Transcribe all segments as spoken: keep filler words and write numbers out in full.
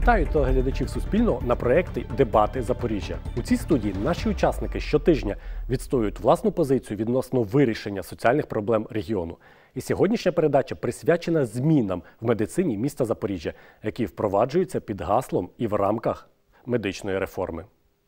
Вітаю телеглядачів Суспільного на проєкті «Дебати Запоріжжя». У цій студії наші учасники щотижня відстоюють власну позицію відносно вирішення соціальних проблем регіону. І сьогоднішня передача присвячена змінам в медицині міста Запоріжжя, які впроваджуються під гаслом і в рамках медичної реформи.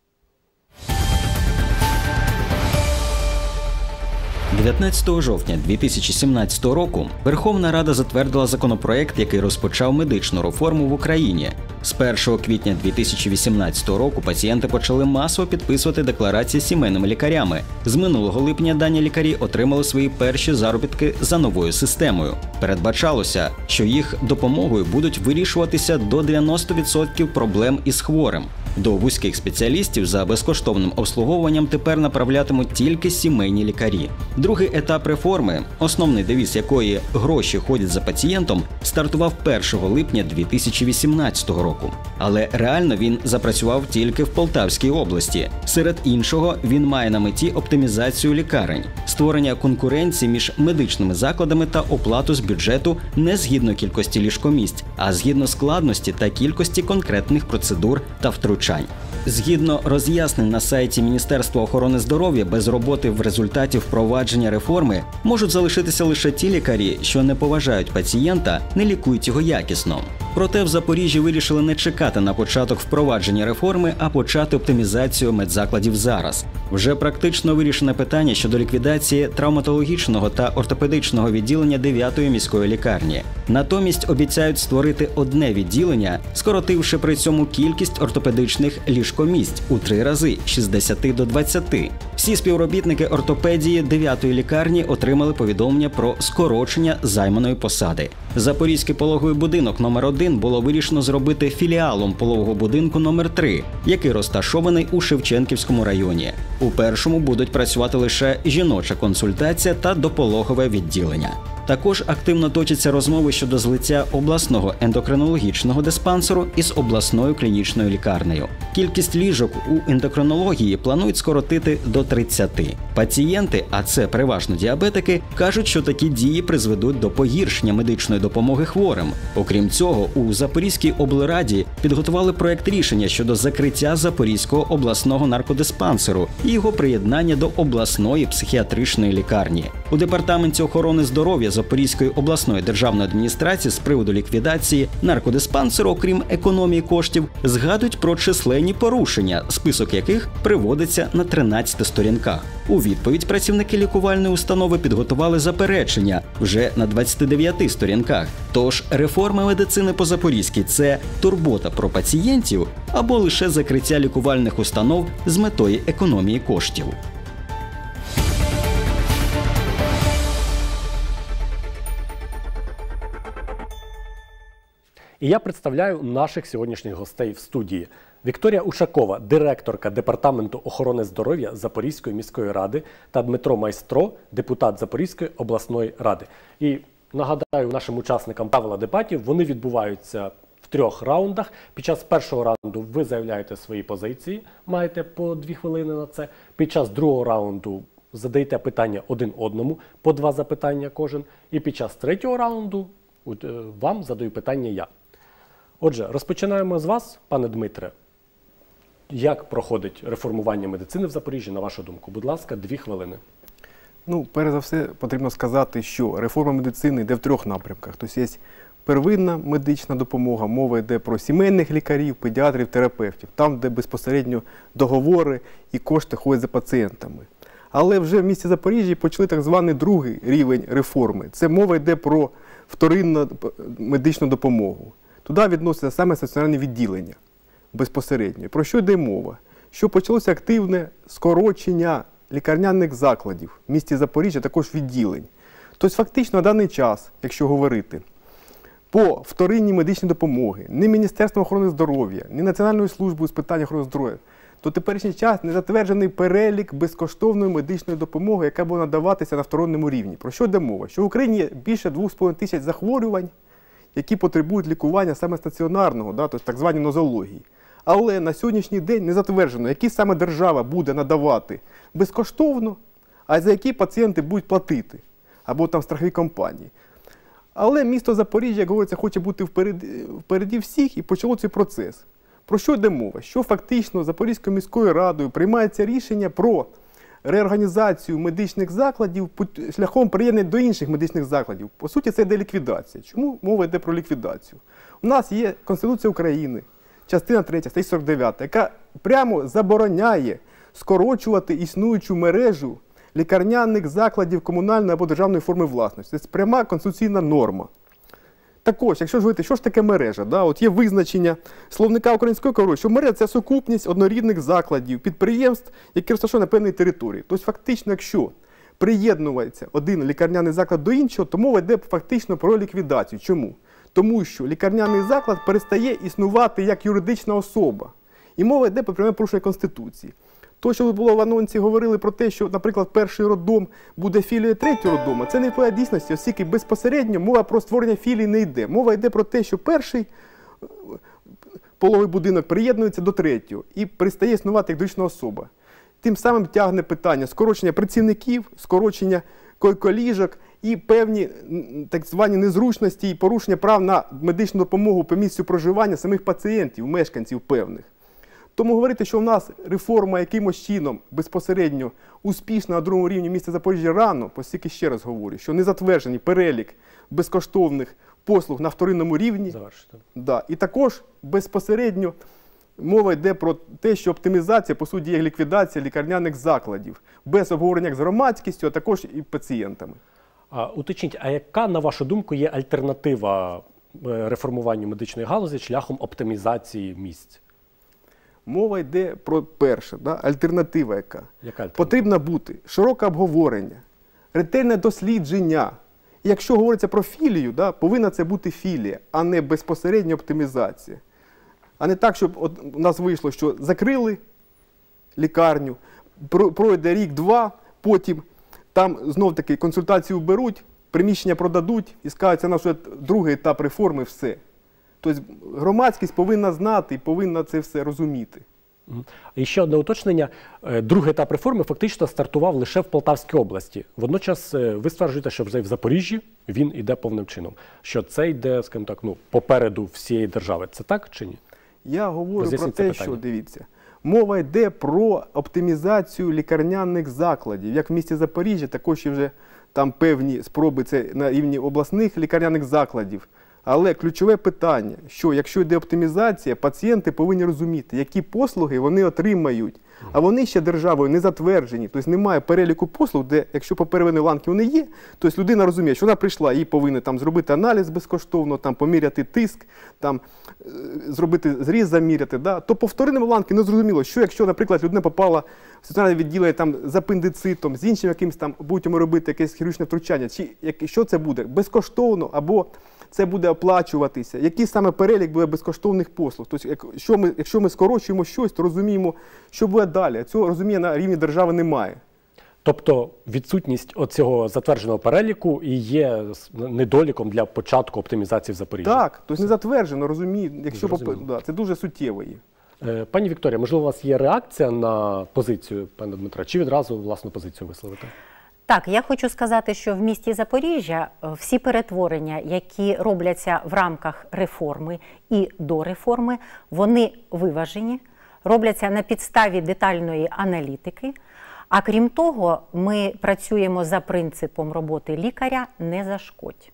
дев'ятнадцятого жовтня дві тисячі сімнадцятого року Верховна Рада затвердила законопроект, який розпочав медичну реформу в Україні. З першого квітня дві тисячі вісімнадцятого року пацієнти почали масово підписувати декларації сімейними лікарями. З минулого липня дані лікарі отримали свої перші заробітки за новою системою. Передбачалося, що їх допомогою будуть вирішуватися до дев'яноста відсотків проблем із хворим. До вузьких спеціалістів за безкоштовним обслуговуванням тепер направлятимуть тільки сімейні лікарі. Другий етап реформи, основний девіз якої «Гроші ходять за пацієнтом», стартував першого липня дві тисячі вісімнадцятого року. Але реально він запрацював тільки в Полтавській області. Серед іншого, він має на меті оптимізацію лікарень, створення конкуренції між медичними закладами та оплату з бюджету не згідно кількості ліжкомісць, а згідно складності та кількості конкретних процедур та втручань. Згідно роз'яснень на сайті Міністерства охорони здоров'я, без роботи в результаті впровадження реформи можуть залишитися лише ті лікарі, що не поважають пацієнта, не лікують його якісно. Проте в Запоріжжі вирішили не чекати на початок впровадження реформи, а почати оптимізацію медзакладів зараз. Вже практично вирішене питання щодо ліквідації травматологічного та ортопедичного відділення дев'ятої міської лікарні. Натомість обіцяють створити одне відділення, скоротивши при цьому кількість ортопедичних ліжкомісць у три рази – з шістдесяти до двадцяти. Всі співробітники ортопедії дев'ятої лікарні отримали повідомлення про скорочення займаної посади. Запорізький пологовий будинок номер один було вирішено зробити філіалом пологового будинку номер три, який розташований у Шевченківському районі. У першому будуть працювати лише жіноча консультація та допологове відділення. Також активно точаться розмови щодо злиття обласного ендокринологічного диспансеру із обласною клінічною лікарнею. Кількість ліжок у ендокринології планують скоротити до тридцяти. Пацієнти, а це переважно діабетики, кажуть, що такі дії призведуть до погіршення медичної допомоги хворим. Окрім цього, у Запорізькій облраді підготували проект рішення щодо закриття Запорізького обласного наркодиспансеру і його приєднання до обласної психіатричної лікарні. У Департаменті охорони здоров'я Запорізької обласної державної адміністрації з приводу ліквідації наркодиспансеру, окрім економії коштів, згадують про численні порушення, список яких приводиться на тринадцяти сторінках. У відповідь працівники лікувальної установи підготували заперечення вже на двадцяти дев'яти сторінках. Тож реформа медицини по-запорізьки – це турбота про пацієнтів або лише закриття лікувальних установ з метою економії коштів. І я представляю наших сьогоднішніх гостей в студії. Вікторія Ушакова, директорка Департаменту охорони здоров'я Запорізької міської ради, та Дмитро Майстро, депутат Запорізької обласної ради. І нагадаю нашим учасникам правила дебатів, вони відбуваються в трьох раундах. Під час першого раунду ви заявляєте свої позиції, маєте по дві хвилини на це. Під час другого раунду задаєте питання один одному, по два запитання кожен. І під час третього раунду вам задаю питання я. Отже, розпочинаємо з вас, пане Дмитре. Як проходить реформування медицини в Запоріжжі, на вашу думку? Будь ласка, дві хвилини. Ну, перш за все, потрібно сказати, що реформа медицини йде в трьох напрямках. Тобто є первинна медична допомога, мова йде про сімейних лікарів, педіатрів, терапевтів, там, де безпосередньо договори і кошти ходять за пацієнтами. Але вже в місті Запоріжжя почали так званий другий рівень реформи. Це мова йде про вторинну медичну допомогу. Туди відноситься саме стаціонарне відділення безпосередньо. Про що йде мова? Що почалося активне скорочення лікарняних закладів в місті Запоріжжя, також відділень. Тобто фактично на даний час, якщо говорити, по вторинній медичній допомоги, ні Міністерством охорони здоров'я, ні Національною службою з питань охорони здоров'я, то теперішній час не затверджений перелік безкоштовної медичної допомоги, яка буде надаватися на вторинному рівні. Про що йде мова? Що в Україні є більше двох з половиною тисяч захворювань, які потребують лікування саме стаціонарного, да, тобто так звані нозології. Але на сьогоднішній день не затверджено, які саме держава буде надавати безкоштовно, а за які пацієнти будуть платити, або там страхові компанії. Але місто Запоріжжя, як говориться, хоче бути впереді, впереді всіх, і почало цей процес. Про що йде мова? Що фактично Запорізькою міською радою приймається рішення про реорганізацію медичних закладів шляхом приєднання до інших медичних закладів. По суті, це йде ліквідація. Чому мова йде про ліквідацію? У нас є Конституція України, частина третя, стаття сорок дев'ята, яка прямо забороняє скорочувати існуючу мережу лікарняних закладів комунальної або державної форми власності. Це пряма конституційна норма. Також, якщо ж говорити, що ж таке мережа? Да? От є визначення словника української мови, що мережа – це сукупність однорідних закладів, підприємств, які розташовані на певній території. Тобто, фактично, якщо приєднується один лікарняний заклад до іншого, то мова йде фактично про ліквідацію. Чому? Тому що лікарняний заклад перестає існувати як юридична особа. І мова йде про пряме порушення Конституції. То, що було в анонсі, говорили про те, що, наприклад, перший роддом буде філією третього роддому, це не відповідає дійсності, оскільки безпосередньо мова про створення філії не йде. Мова йде про те, що перший пологовий будинок приєднується до третього і перестає існувати як юридична особа. Тим самим тягне питання скорочення працівників, скорочення койко-ліжок і певні так звані незручності і порушення прав на медичну допомогу по місцю проживання самих пацієнтів, мешканців певних. Тому говорити, що в нас реформа якимось чином безпосередньо успішна на другому рівні міста Запоріжжя рано, оскільки ще раз говорю, що не затверджений перелік безкоштовних послуг на вторинному рівні. Да. І також безпосередньо мова йде про те, що оптимізація, по суті, є ліквідація лікарняних закладів, без обговорення з громадськістю, а також і пацієнтами. А, уточніть, а яка, на вашу думку, є альтернатива реформуванню медичної галузі шляхом оптимізації місць? Мова йде про перше, да, альтернатива яка. Яка альтернатива? Потрібно бути широке обговорення, ретельне дослідження. І якщо говориться про філію, да, повинна це бути філія, а не безпосередня оптимізація. А не так, щоб от у нас вийшло, що закрили лікарню, пройде рік-два, потім там знов-таки консультацію беруть, приміщення продадуть і скажуть, це наш другий етап реформи, все. Тобто громадськість повинна знати і повинна це все розуміти. І ще одне уточнення. Другий етап реформи фактично стартував лише в Полтавській області. Водночас ви стверджуєте, що вже в Запоріжжі він йде повним чином. Що це йде, скажімо так, ну, попереду всієї держави. Це так чи ні? Я говорю Роз'ясніть про те, питання. що, дивіться, мова йде про оптимізацію лікарняних закладів. Як в місті Запоріжжя, також і вже там певні спроби це на рівні обласних лікарняних закладів. Але ключове питання, що якщо йде оптимізація, пацієнти повинні розуміти, які послуги вони отримають. А вони ще державою не затверджені, тобто немає переліку послуг, де, якщо по первинній ланці вони є, тобто людина розуміє, що вона прийшла, їй повинні там зробити аналіз безкоштовно, там поміряти тиск, там зробити зріз, заміряти. Да? То по вторинній ланці не зрозуміло, що якщо, наприклад, людина попала в стаціонарне відділення там з апендицитом, з іншим якимось там будуть йому робити якесь хірургічне втручання, чи що це буде? Безкоштовно або це буде оплачуватися. Який саме перелік буде безкоштовних послуг? Тобто, якщо ми, якщо ми скорочуємо щось, то розуміємо, що буде далі. Цього розуміння на рівні держави немає. Тобто відсутність оцього затвердженого переліку і є недоліком для початку оптимізації в Запоріжжі? Так, тобто не затверджено, розумію. Якщо поп... да, це дуже суттєво є. Пані Вікторія, можливо, у вас є реакція на позицію пана Дмитра? Чи відразу власну позицію висловити? Так, я хочу сказати, що в місті Запоріжжя всі перетворення, які робляться в рамках реформи і до реформи, вони виважені, робляться на підставі детальної аналітики. А крім того, ми працюємо за принципом роботи лікаря «не зашкодь».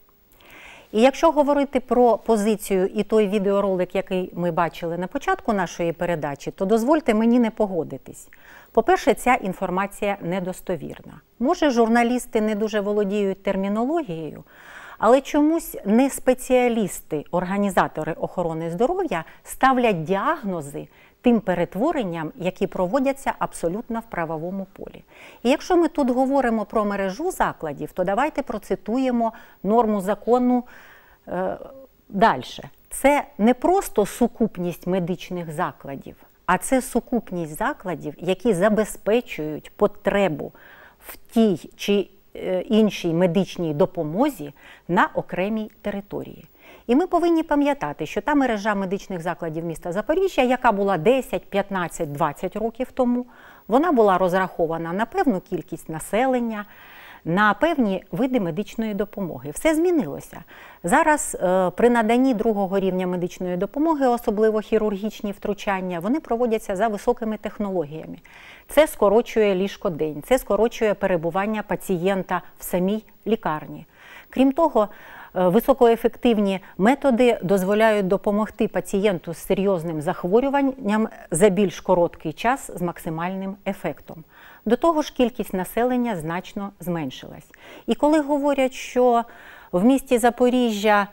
І якщо говорити про позицію і той відеоролик, який ми бачили на початку нашої передачі, то дозвольте мені не погодитись. По-перше, ця інформація недостовірна. Може, журналісти не дуже володіють термінологією, але чомусь не спеціалісти, організатори охорони здоров'я ставлять діагнози тим перетворенням, які проводяться абсолютно в правовому полі. І якщо ми тут говоримо про мережу закладів, то давайте процитуємо норму закону е, далі. Це не просто сукупність медичних закладів, а це сукупність закладів, які забезпечують потребу в тій чи іншій медичній допомозі на окремій території. І ми повинні пам'ятати, що та мережа медичних закладів міста Запоріжжя, яка була десять, п'ятнадцять, двадцять років тому, вона була розрахована на певну кількість населення, на певні види медичної допомоги. Все змінилося. Зараз е, при наданні другого рівня медичної допомоги, особливо хірургічні втручання, вони проводяться за високими технологіями. Це скорочує ліжкодень, це скорочує перебування пацієнта в самій лікарні. Крім того, високоефективні методи дозволяють допомогти пацієнту з серйозним захворюванням за більш короткий час з максимальним ефектом. До того ж, кількість населення значно зменшилась. І коли говорять, що в місті Запоріжжя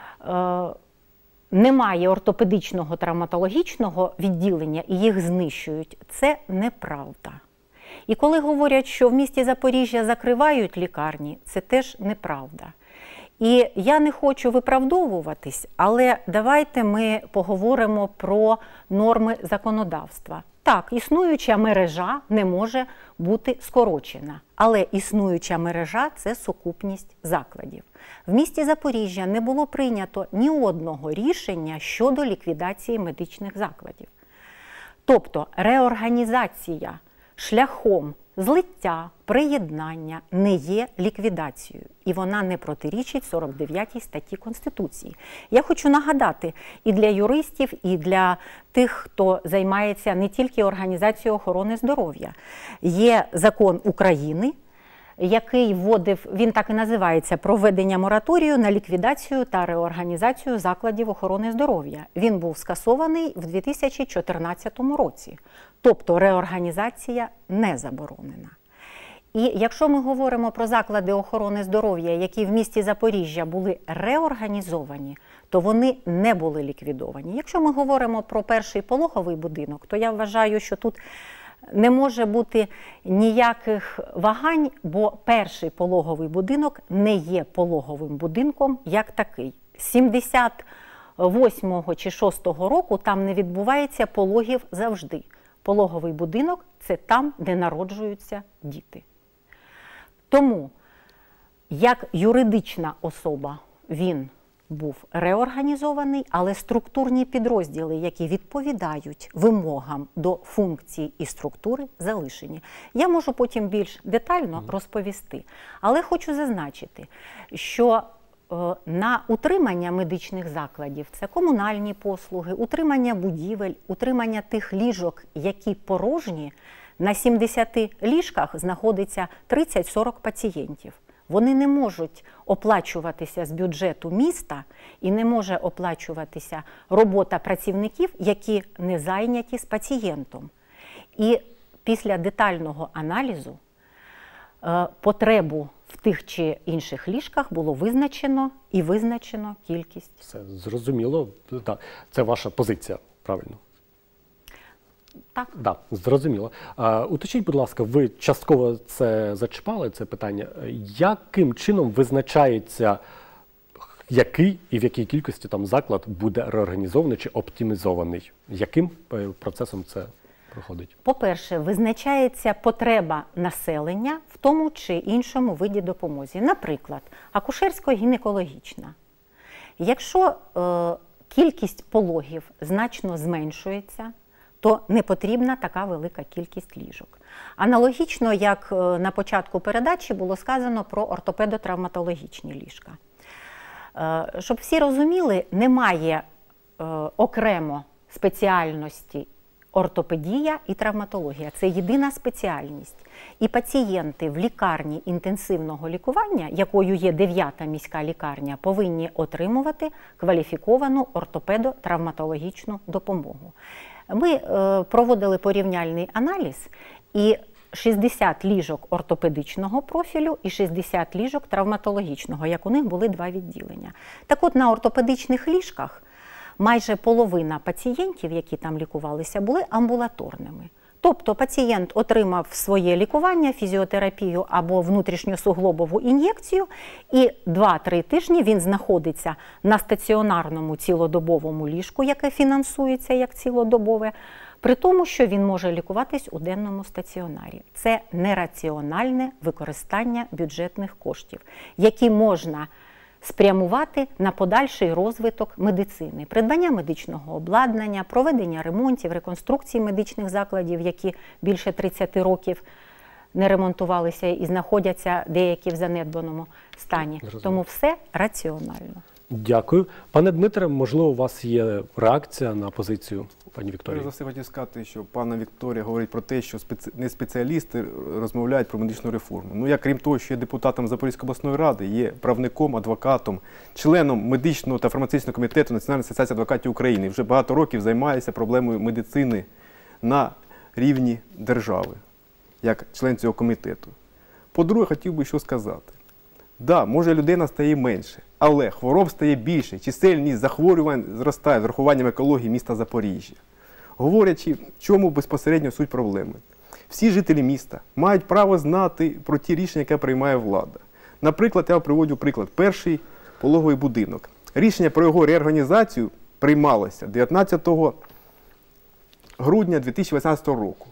е, немає ортопедичного травматологічного відділення і їх знищують, це неправда. І коли говорять, що в місті Запоріжжя закривають лікарні, це теж неправда. І я не хочу виправдовуватись, але давайте ми поговоримо про норми законодавства. Так, існуюча мережа не може бути скорочена, але існуюча мережа – це сукупність закладів. В місті Запоріжжя не було прийнято ні одного рішення щодо ліквідації медичних закладів. Тобто реорганізація шляхом злиття, приєднання не є ліквідацією, і вона не протирічить сорок дев'ятій статті Конституції. Я хочу нагадати і для юристів, і для тих, хто займається не тільки організацією охорони здоров'я. Є закон України, який вводив, він так і називається, про введення мораторію на ліквідацію та реорганізацію закладів охорони здоров'я. Він був скасований в дві тисячі чотирнадцятому році. Тобто реорганізація не заборонена. І якщо ми говоримо про заклади охорони здоров'я, які в місті Запоріжжя були реорганізовані, то вони не були ліквідовані. Якщо ми говоримо про перший пологовий будинок, то я вважаю, що тут не може бути ніяких вагань, бо перший пологовий будинок не є пологовим будинком як такий. З сімдесят восьмого чи шостого року там не відбувається пологів завжди. Пологовий будинок – це там, де народжуються діти. Тому, як юридична особа, він був реорганізований, але структурні підрозділи, які відповідають вимогам до функцій і структури, залишені. Я можу потім більш детально розповісти, але хочу зазначити, що на утримання медичних закладів – це комунальні послуги, утримання будівель, утримання тих ліжок, які порожні, на сімдесяти ліжках знаходиться тридцять-сорок пацієнтів. Вони не можуть оплачуватися з бюджету міста і не може оплачуватися робота працівників, які не зайняті з пацієнтом. І після детального аналізу е, потребу в тих чи інших ліжках було визначено і визначено кількість. Все зрозуміло. Так. Це ваша позиція, правильно? Так. Да, зрозуміло. А, уточніть, будь ласка, ви частково це зачіпали, це питання. Яким чином визначається, який і в якій кількості там заклад буде реорганізований чи оптимізований? Яким процесом це проходить? По-перше, визначається потреба населення в тому чи іншому виді допомоги. Наприклад, акушерсько-гінекологічна. Якщо е, кількість пологів значно зменшується, то не потрібна така велика кількість ліжок. Аналогічно, як на початку передачі було сказано про ортопедо-травматологічні ліжка. Щоб всі розуміли, немає окремо спеціальності ортопедія і травматологія. Це єдина спеціальність. І пацієнти в лікарні інтенсивного лікування, якою є дев'ята міська лікарня, повинні отримувати кваліфіковану ортопедо-травматологічну допомогу. Ми е, проводили порівняльний аналіз, і шістдесят ліжок ортопедичного профілю і шістдесят ліжок травматологічного, як у них були два відділення. Так от, на ортопедичних ліжках майже половина пацієнтів, які там лікувалися, були амбулаторними. Тобто пацієнт отримав своє лікування, фізіотерапію або внутрішньосуглобову ін'єкцію, і два-три тижні він знаходиться на стаціонарному цілодобовому ліжку, яке фінансується як цілодобове, при тому, що він може лікуватись у денному стаціонарі. Це нераціональне використання бюджетних коштів, які можна спрямувати на подальший розвиток медицини, придбання медичного обладнання, проведення ремонтів, реконструкції медичних закладів, які більше тридцяти років не ремонтувалися і знаходяться деякі в занедбаному стані. Розумію. Тому все раціонально. Дякую. Пане Дмитре, можливо, у вас є реакція на позицію пані Вікторії? Перш за все хотів сказати, що пана Вікторія говорить про те, що спеці... не спеціалісти розмовляють про медичну реформу. Ну, я, крім того, що є депутатом Запорізької обласної ради, є правником, адвокатом, членом медичного та фармацевтичного комітету Національної асоціації адвокатів України. Вже багато років займаюся проблемою медицини на рівні держави, як член цього комітету. По-друге, хотів би що сказати. Так, да, може людина стає менше, але хвороб стає більше, чисельність захворювань зростає з урахуванням екології міста Запоріжжя. Говорячи, в чому безпосередньо суть проблеми. Всі жителі міста мають право знати про ті рішення, які приймає влада. Наприклад, я приводжу приклад. Перший пологовий будинок. Рішення про його реорганізацію приймалося дев'ятнадцятого грудня дві тисячі вісімнадцятого року.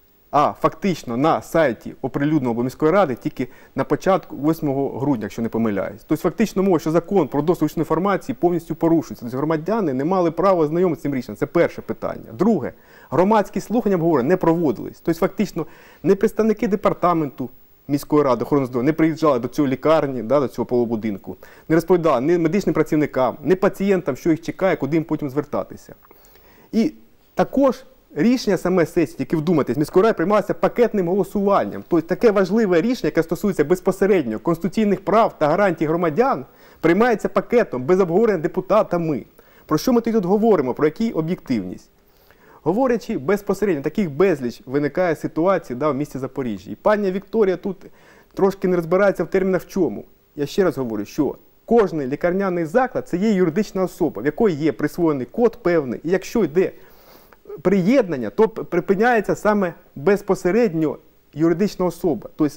А фактично на сайті оприлюдненого міської ради тільки на початку восьмого грудня, якщо не помиляюсь. Тобто фактично мова, що закон про доступ до інформації повністю порушується. Тобто громадяни не мали права знайомитися з цим рішенням. Це перше питання. Друге, громадські слухання обговорення не проводились. Тобто фактично не представники департаменту міської ради охорони здоров'я не приїжджали до цього лікарні, да, до цього полубудинку, не розповідали ні медичним працівникам, ні пацієнтам, що їх чекає, куди їм потім звертатися. І також рішення саме сесії, які вдумайтесь, міської ради приймалося пакетним голосуванням. Тобто таке важливе рішення, яке стосується безпосередньо конституційних прав та гарантій громадян, приймається пакетом, без обговорення депутатами. Про що ми тут говоримо? Про яку об'єктивність? Говорячи безпосередньо, таких безліч виникає ситуації, да, в місті Запоріжжя. І пані Вікторія тут трошки не розбирається в термінах в чому. Я ще раз говорю, що кожний лікарняний заклад – це є юридична особа, в якої є присвоєний код певний. І якщо йде приєднання, то припиняється саме безпосередньо юридична особа. Тобто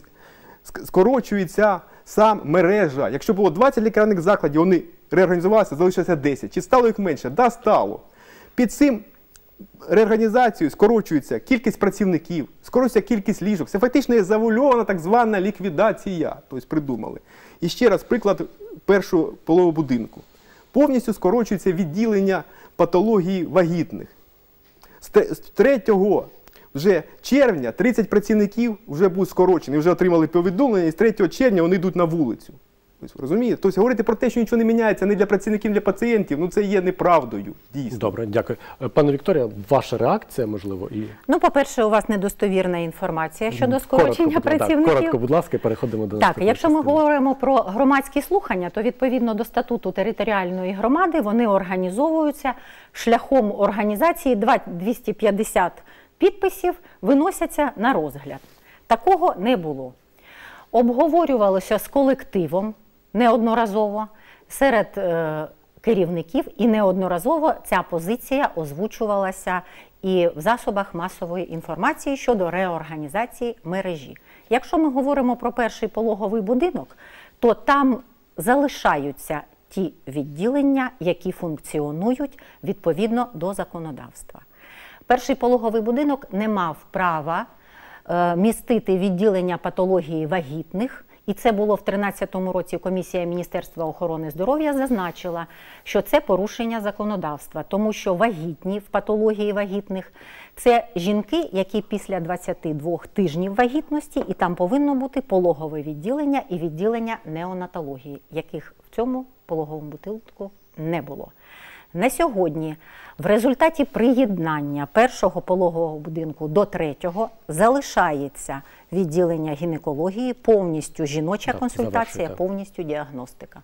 скорочується сам мережа. Якщо було двадцять лікарняних закладів, вони реорганізувалися, залишилося десять. Чи стало їх менше? Да, стало. Під цим реорганізацією скорочується кількість працівників, скорочується кількість ліжок. Це фактично є завуальована так звана ліквідація. Тобто придумали. І ще раз приклад першого пологового будинку. Повністю скорочується відділення патології вагітних. З третього вже червня тридцять працівників вже будуть скорочені, вже отримали повідомлення, і з третього червня вони йдуть на вулицю. Тобто, розумієте? Тобто говорити про те, що нічого не міняється не для працівників, не для пацієнтів, ну це є неправдою, дійсно. Добре, дякую. Пане Вікторія, ваша реакція, можливо? І... Ну, по-перше, у вас недостовірна інформація щодо скорочення коротко, працівників. Так, коротко, будь ласка, переходимо до Так, якщо ми частини. говоримо про громадські слухання, то відповідно до статуту територіальної громади вони організовуються шляхом організації двісті п'ятдесят підписів виносяться на розгляд. Такого не було. Обговорювалося з колективом неодноразово серед е, керівників, і неодноразово ця позиція озвучувалася і в засобах масової інформації щодо реорганізації мережі. Якщо ми говоримо про перший пологовий будинок, то там залишаються ті відділення, які функціонують відповідно до законодавства. Перший пологовий будинок не мав права е, містити відділення патології вагітних, і це було в дві тисячі тринадцятому році. Комісія Міністерства охорони здоров'я зазначила, що це порушення законодавства, тому що вагітні в патології вагітних – це жінки, які після двадцяти двох тижнів вагітності, і там повинно бути пологове відділення і відділення неонатології, яких в цьому пологовому будинку не було. На сьогодні в результаті приєднання першого пологового будинку до третього залишається відділення гінекології, повністю жіноча Так, консультація, завершуйте. повністю діагностика.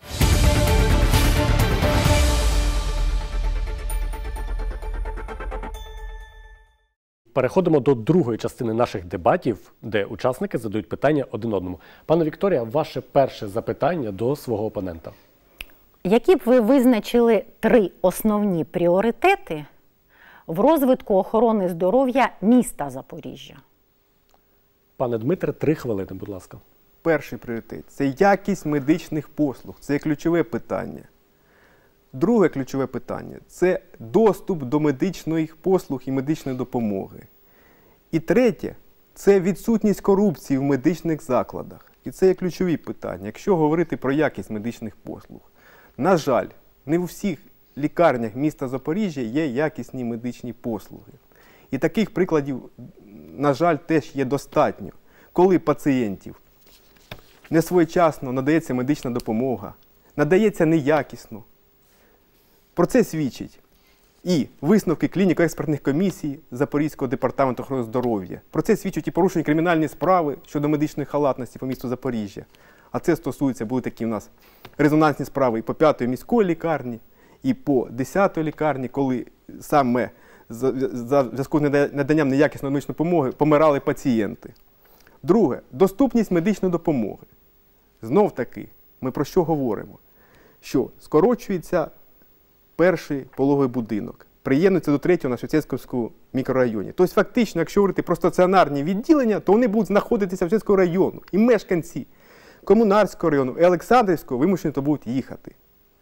Переходимо до другої частини наших дебатів, де учасники задають питання один одному. Пане Вікторія, ваше перше запитання до свого опонента. Які б ви визначили три основні пріоритети в розвитку охорони здоров'я міста Запоріжжя? Пане Дмитре, три хвилини, будь ласка. Перший пріоритет – це якість медичних послуг. Це ключове питання. Друге ключове питання – це доступ до медичних послуг і медичної допомоги. І третє – це відсутність корупції в медичних закладах. І це є ключові питання, якщо говорити про якість медичних послуг. На жаль, не у всіх лікарнях міста Запоріжжя є якісні медичні послуги. І таких прикладів, на жаль, теж є достатньо. коли пацієнтів несвоєчасно надається медична допомога, надається неякісно. Про це свідчить і висновки клініко-експертних комісій Запорізького департаменту охорони здоров'я. Про це свідчать і порушені кримінальні справи щодо медичної халатності по місту Запоріжжя. А це стосується, були такі в нас резонансні справи і по п'ятої міської лікарні, і по десятої лікарні, коли саме за зв'язку з наданням неякісної медичної допомоги помирали пацієнти. Друге, доступність медичної допомоги. Знов таки, ми про що говоримо? Що скорочується перший пологовий будинок, приєднується до третього на Шевченківському мікрорайоні. Тобто фактично, якщо говорити про стаціонарні відділення, то вони будуть знаходитися в Шевченківському району. І мешканці Комунарського району і Олександрівського вимушені то будуть їхати.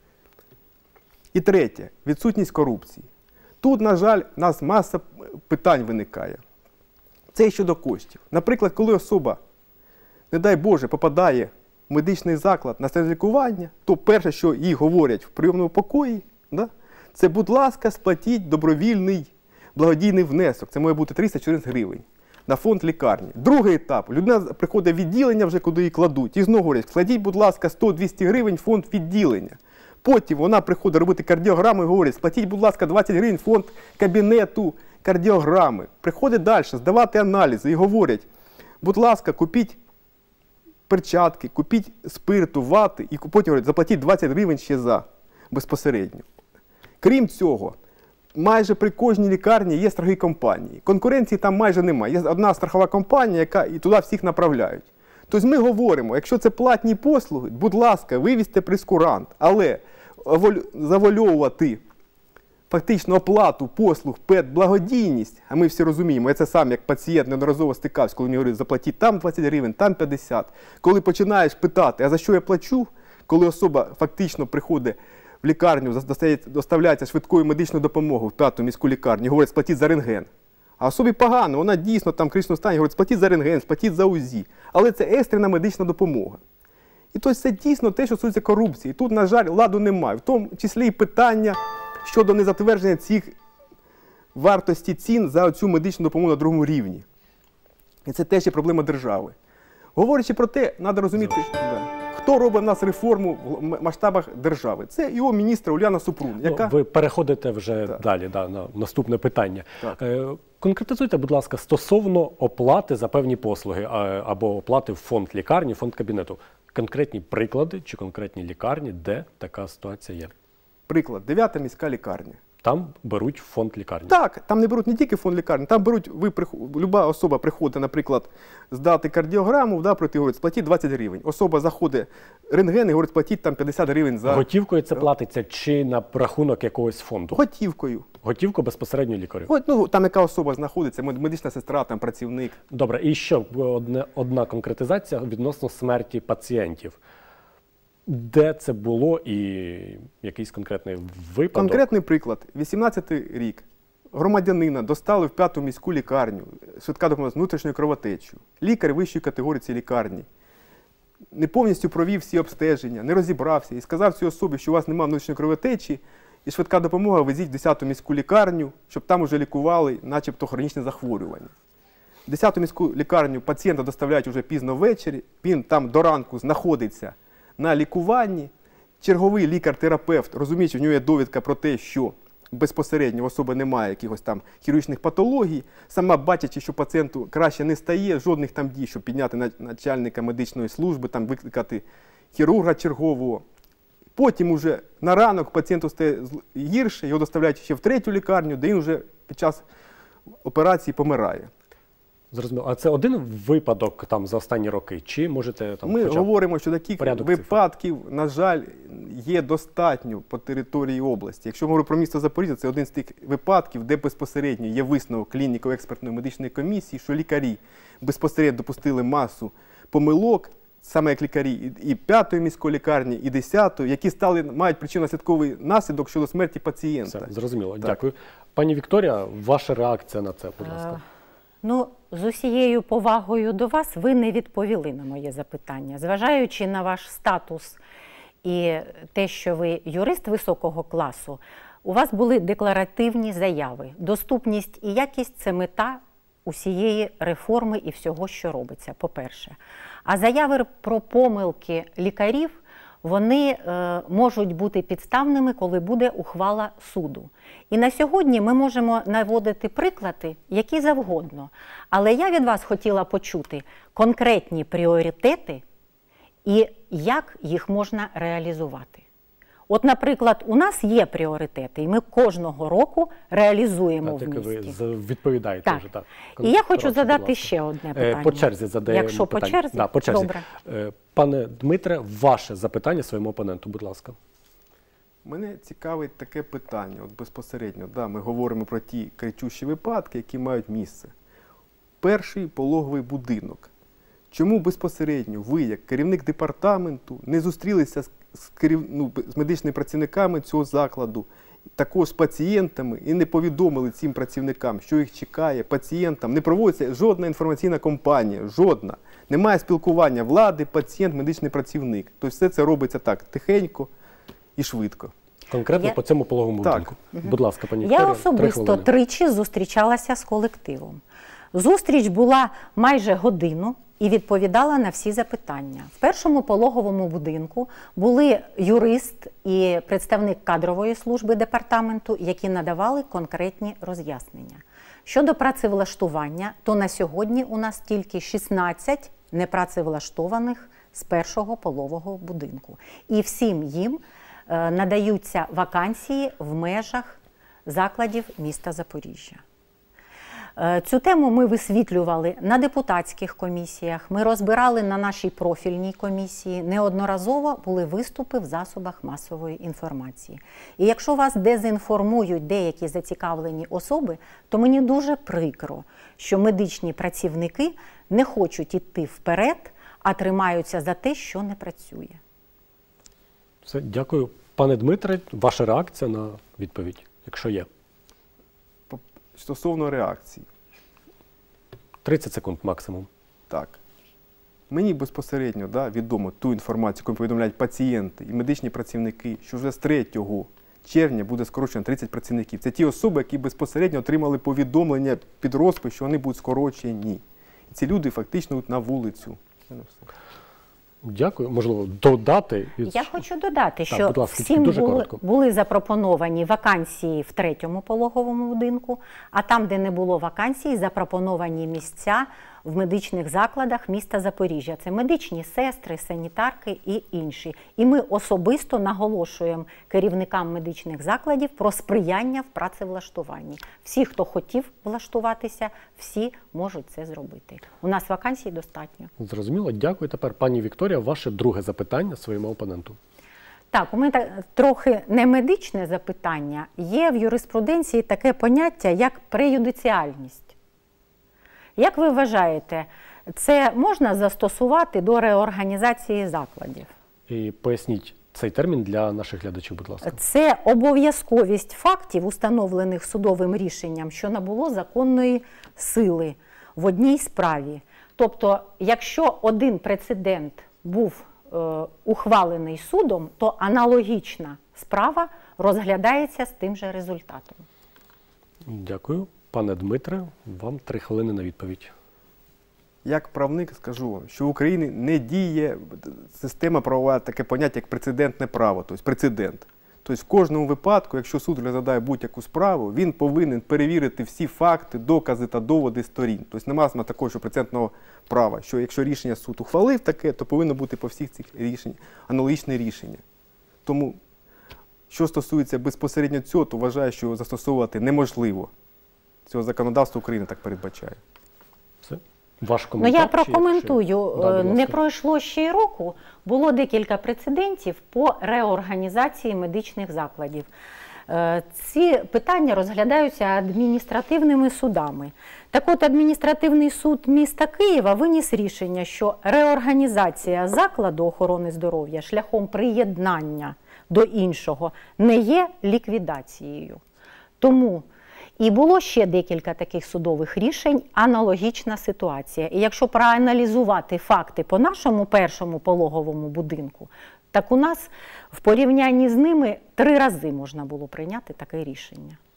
І третє, відсутність корупції. Тут, на жаль, у нас маса питань виникає. Це щодо коштів. Наприклад, коли особа, не дай Боже, попадає в медичний заклад на лікування, то перше, що їй говорять в прийомному покої, да, це, будь ласка, сплатіть добровільний благодійний внесок. Це має бути триста чотириста гривень на фонд лікарні. Другий етап. Людина приходить в відділення, вже куди її кладуть, і знову говорять, складіть, будь ласка, сто-двісті гривень фонд відділення. Потім вона приходить робити кардіограму і говорить, сплатіть, будь ласка, двадцять гривень фонд кабінету кардіограми. Приходить далі, здавати аналізи і говорять, будь ласка, купіть перчатки, купіть спирту, вати, і потім говорять, заплатіть двадцять гривень ще за безпосередньо. Крім цього, майже при кожній лікарні є страхові компанії. Конкуренції там майже немає. Є одна страхова компанія, яка і туди всіх направляють. Тобто ми говоримо, якщо це платні послуги, будь ласка, вивізьте прескурант, але завольовувати фактично оплату послуг під благодійність, а ми всі розуміємо, я це сам як пацієнт неодноразово стикався, коли мені говорять, заплатіть там двадцять гривень, там п'ятдесят. Коли починаєш питати, а за що я плачу, коли особа фактично приходить в лікарню, доставляється швидкою медичною допомогою в п'яту міську лікарню, говорять, сплатіть за рентген. А особі погано, вона дійсно там в критичному стані, говорить, сплатіть за рентген, сплатіть за УЗІ. Але це екстрена медична допомога. І тобто це дійсно те, що стосується корупції. І тут, на жаль, ладу немає. В тому числі і питання щодо незатвердження цих вартості цін за цю медичну допомогу на другому рівні. І це теж є проблема держави. Говорячи про те, треба розуміти, да, хто робить в нас реформу в масштабах держави. Це його міністра Уляна Супрун. Яка... Ну, ви переходите вже так. далі да, на наступне питання. Так. Е, конкретизуйте, будь ласка, стосовно оплати за певні послуги а, або оплати в фонд лікарні, фонд кабінету. Конкретні приклади чи конкретні лікарні, де така ситуація є? Приклад. Дев'ята міська лікарня. Там беруть фонд лікарні. Так, там не беруть не тільки фонд лікарні, там беруть, ви, люба особа приходить, наприклад, здати кардіограму, да, пройти, говорить, сплатіть двадцять гривень. Особа заходить рентген і говорить, сплатіть там п'ятдесят гривень за... Готівкою це платиться чи на рахунок якогось фонду? Готівкою. Готівку безпосередньо лікарю? От, ну, там яка особа знаходиться, медична сестра, там працівник. Добре, і ще одне, одна конкретизація відносно смерті пацієнтів. Де це було і якийсь конкретний випадок? Конкретний приклад. вісімнадцятий рік. Громадянина достали в п'яту міську лікарню, швидка допомога з внутрішньою кровотечею. Лікар вищої категорії цієї лікарні не повністю провів всі обстеження, не розібрався і сказав цій особі, що у вас немає внутрішньої кровотечі, і швидка допомога везіть в десяту міську лікарню, щоб там уже лікували начебто хронічне захворювання. В десяту міську лікарню пацієнта доставляють уже пізно ввечері, він там до ранку знаходиться на лікуванні. Черговий лікар-терапевт, розуміючи, в нього є довідка про те, що безпосередньо в особи немає якихось там хірургічних патологій, сама бачачи, що пацієнту краще не стає, жодних там дій, щоб підняти начальника медичної служби, там викликати хірурга чергового. Потім уже на ранок пацієнту стає гірше, його доставляють ще в третю лікарню, де він вже під час операції помирає. Зрозуміло. А це один випадок там за останні роки? Чи можете там Ми хоча б говоримо, що таких випадків, цифр? на жаль, є достатньо по території області. Якщо ми говоримо про місто Запоріжжя, це один з тих випадків, де безпосередньо є висновок клініко-експертної медичної комісії, що лікарі безпосередньо допустили масу помилок, саме як лікарі і п'ятої міської лікарні, і десятої, які стали, мають причинно-наслідковий наслідок щодо смерті пацієнта. Все, зрозуміло. Так. Дякую. Пані Вікторія, ваша реакція на це, будь ласка. Ну, з усією повагою до вас, ви не відповіли на моє запитання. Зважаючи на ваш статус і те, що ви юрист високого класу, у вас були декларативні заяви. Доступність і якість – це мета усієї реформи і всього, що робиться, по-перше. А заяви про помилки лікарів, вони е, можуть бути підставними, коли буде ухвала суду. І на сьогодні ми можемо наводити приклади, які завгодно. Але я від вас хотіла почути конкретні пріоритети і як їх можна реалізувати. От, наприклад, у нас є пріоритети, і ми кожного року реалізуємо Так, в ви місті. з- відповідаєте Так. вже. Так. І я хочу Прошу, задати будь ласка. ще одне Е, питання. По черзі задаємо Якщо по питання. черзі? Да, по черзі. Добре. Е, Пане Дмитре, ваше запитання своєму опоненту, будь ласка. Мене цікавить таке питання, от безпосередньо, да, ми говоримо про ті кричущі випадки, які мають місце. Перший пологовий будинок. Чому безпосередньо ви, як керівник департаменту, не зустрілися з, з, керів... ну, з медичними працівниками цього закладу, також з пацієнтами, і не повідомили цим працівникам, що їх чекає, пацієнтам? Не проводиться жодна інформаційна кампанія, жодна. Немає спілкування влади, пацієнт, медичний працівник. Тобто все це робиться так, тихенько і швидко. Конкретно Я- по цьому пологовому Так. будинку. Будь ласка, пані Я Вікторія, три особисто хвилини. тричі зустрічалася з колективом. Зустріч була майже годину і відповідала на всі запитання. В першому пологовому будинку були юрист і представник кадрової служби департаменту, які надавали конкретні роз'яснення. Щодо працевлаштування, то на сьогодні у нас тільки шістнадцять непрацевлаштованих з першого пологового будинку. І всім їм е, надаються вакансії в межах закладів міста Запоріжжя. Е, Цю тему ми висвітлювали на депутатських комісіях, ми розбирали на нашій профільній комісії, неодноразово були виступи в засобах масової інформації. І якщо вас дезінформують деякі зацікавлені особи, то мені дуже прикро, що медичні працівники не хочуть йти вперед, а тримаються за те, що не працює. Все, дякую. Пане Дмитре, ваша реакція на відповідь, якщо є. По- Стосовно реакції. тридцять секунд максимум. Так. Мені безпосередньо да, відомо ту інформацію, яку повідомляють пацієнти і медичні працівники, що вже з третього червня буде скорочено тридцять працівників. Це ті особи, які безпосередньо отримали повідомлення під розпис, що вони будуть скорочені. І ці люди фактично йдуть на вулицю. Це не все. Дякую. Можливо, додати. від- Я хочу додати, Так, що будь ласка, тільки всім дуже були, коротко. були запропоновані вакансії в третьому пологовому будинку, а там, де не було вакансій, запропоновані місця в медичних закладах міста Запоріжжя. Це медичні сестри, санітарки і інші. І ми особисто наголошуємо керівникам медичних закладів про сприяння в працевлаштуванні. Всі, хто хотів влаштуватися, всі можуть це зробити. У нас вакансій достатньо. Зрозуміло. Дякую. Тепер, пані Вікторія, ваше друге запитання своєму опоненту. Так, у мене так, трохи не медичне запитання. Є в юриспруденції таке поняття, як преюдиціальність. Як ви вважаєте, це можна застосувати до реорганізації закладів? І поясніть цей термін для наших глядачів, будь ласка. Це обов'язковість фактів, установлених судовим рішенням, що набуло законної сили в одній справі. Тобто, якщо один прецедент був е, ухвалений судом, то аналогічна справа розглядається з тим же результатом. Дякую. Пане Дмитре, вам три хвилини на відповідь. Як правник скажу вам, що в Україні не діє система правова, таке поняття, як прецедентне право, тобто прецедент. Тобто в кожному випадку, якщо суд розглядає будь-яку справу, він повинен перевірити всі факти, докази та доводи сторін. Тобто немає такого, що прецедентного права, що якщо рішення суд ухвалив таке, то повинно бути по всіх цих рішень аналогічне рішення. Тому, що стосується безпосередньо цього, то вважаю, що застосовувати неможливо. Цього законодавство України так передбачає. Все. Ваш Ну, коментар? я чи якщо- прокоментую. Да, будь Не ласка. пройшло ще й року, було декілька прецедентів по реорганізації медичних закладів. Е, Ці питання розглядаються адміністративними судами. Так от, адміністративний суд міста Києва виніс рішення, що реорганізація закладу охорони здоров'я шляхом приєднання до іншого не є ліквідацією. Тому і було ще декілька таких судових рішень, аналогічна ситуація. І якщо проаналізувати факти по нашому першому пологовому будинку, так у нас в порівнянні з ними три рази можна було прийняти таке рішення.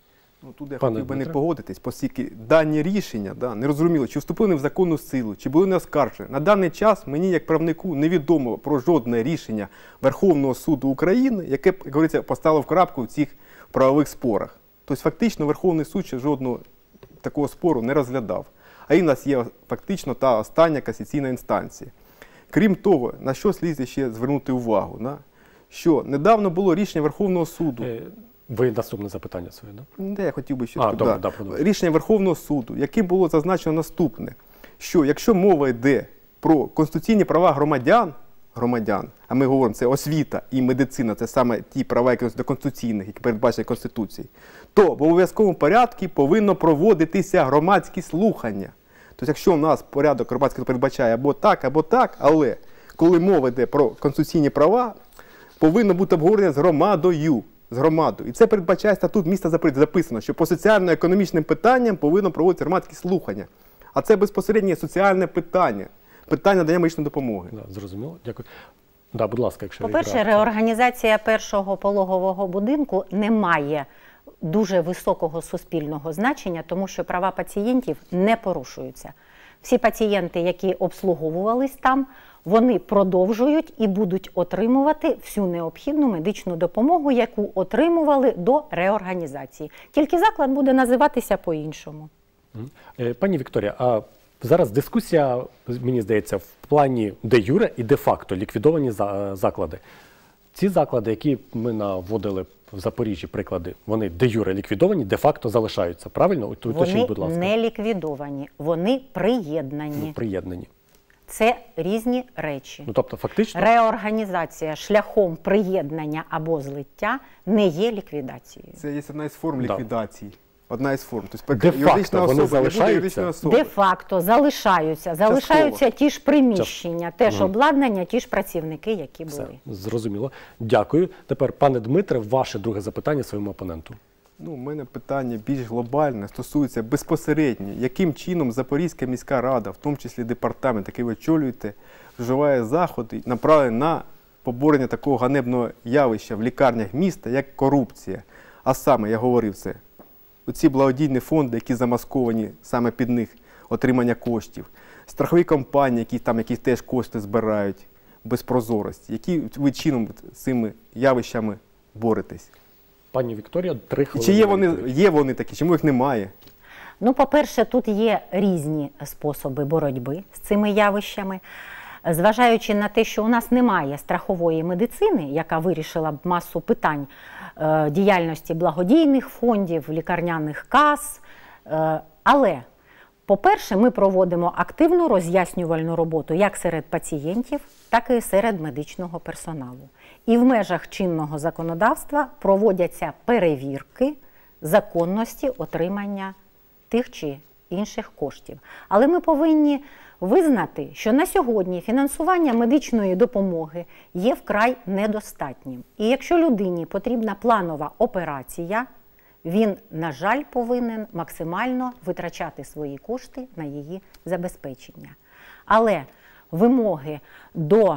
Ну, тут я Пане хотів би не Дмитре. погодитись, оскільки дані рішення, да, не розуміло, чи вступили вони в законну силу, чи були не оскаржені. На даний час мені, як правнику, невідомо про жодне рішення Верховного суду України, яке, як говориться, поставило в крапку в цих правових спорах. Тобто, фактично, Верховний суд ще жодного такого спору не розглядав. А і в нас є фактично та остання касаційна інстанція. Крім того, на що слід ще звернути увагу, да? Що недавно було рішення Верховного суду. Е, Ви наступне запитання своє, так? Де я хотів би ще А, сказати, добре, да. да, продовжуй. Рішення Верховного суду, яким було зазначено наступне, що якщо мова йде про конституційні права громадян, громадян, а ми говоримо, це освіта і медицина, це саме ті права, які до конституційних, які передбачені Конституцією, то в обов'язковому порядку повинно проводитися громадські слухання. Тобто, якщо у нас порядок громадський передбачає або так, або так, але коли мова йде про конституційні права, повинно бути обговорення з громадою. З громадою. І це передбачає статут міста Запоріжжя. Записано, що по соціально-економічним питанням повинно проводитися громадські слухання. А це безпосередньо є соціальне питання. Питання надання медичної допомоги. Да, зрозуміло, дякую. Да, будь ласка, якщо По-перше, відреагуєте. реорганізація першого пологового будинку не має дуже високого суспільного значення, тому що права пацієнтів не порушуються. Всі пацієнти, які обслуговувались там, вони продовжують і будуть отримувати всю необхідну медичну допомогу, яку отримували до реорганізації. Тільки заклад буде називатися по-іншому. Мгм. Е, Пані Вікторія, а зараз дискусія, мені здається, в плані де-юре і де-факто ліквідовані за- заклади. Ці заклади, які ми наводили в Запоріжжі, приклади, вони де-юре ліквідовані, де-факто залишаються. Правильно? От уточніть, Вони будь ласка. не ліквідовані, вони приєднані. Приєднані. Це різні речі. Ну, тобто, фактично, Реорганізація шляхом приєднання або злиття не є ліквідацією. Це є одна із форм Да. ліквідації. Одна із форм. Тобто, Де-факто юридична вони особа не буде залишаються? юридичною особою. Де-факто залишаються. Залишаються ті ж приміщення, те ж Мгм. обладнання, ті ж працівники, які все, були. зрозуміло. Дякую. Тепер, пане Дмитре, ваше друге запитання своєму опоненту. Ну, у мене питання більш глобальне, стосується безпосередньо, яким чином Запорізька міська рада, в тому числі департамент, який ви очолюєте, вживає заходи, направлені на поборення такого ганебного явища в лікарнях міста, як корупція. А саме, я говорив це, оці благодійні фонди, які замасковані саме під них, отримання коштів, страхові компанії, які там які теж кошти збирають без прозорості. Які ви чином з цими явищами боретесь? Пані Вікторія, три І хвилини. чи є на вони, відповідь. є вони такі, чому їх немає? Ну, по-перше, тут є різні способи боротьби з цими явищами. Зважаючи на те, що у нас немає страхової медицини, яка вирішила б масу питань е, діяльності благодійних фондів, лікарняних кас. Е, але, по-перше, ми проводимо активну роз'яснювальну роботу як серед пацієнтів, так і серед медичного персоналу. І в межах чинного законодавства проводяться перевірки законності отримання тих чи інших коштів. Але ми повинні визнати, що на сьогодні фінансування медичної допомоги є вкрай недостатнім. І якщо людині потрібна планова операція, він, на жаль, повинен максимально витрачати свої кошти на її забезпечення. Але вимоги до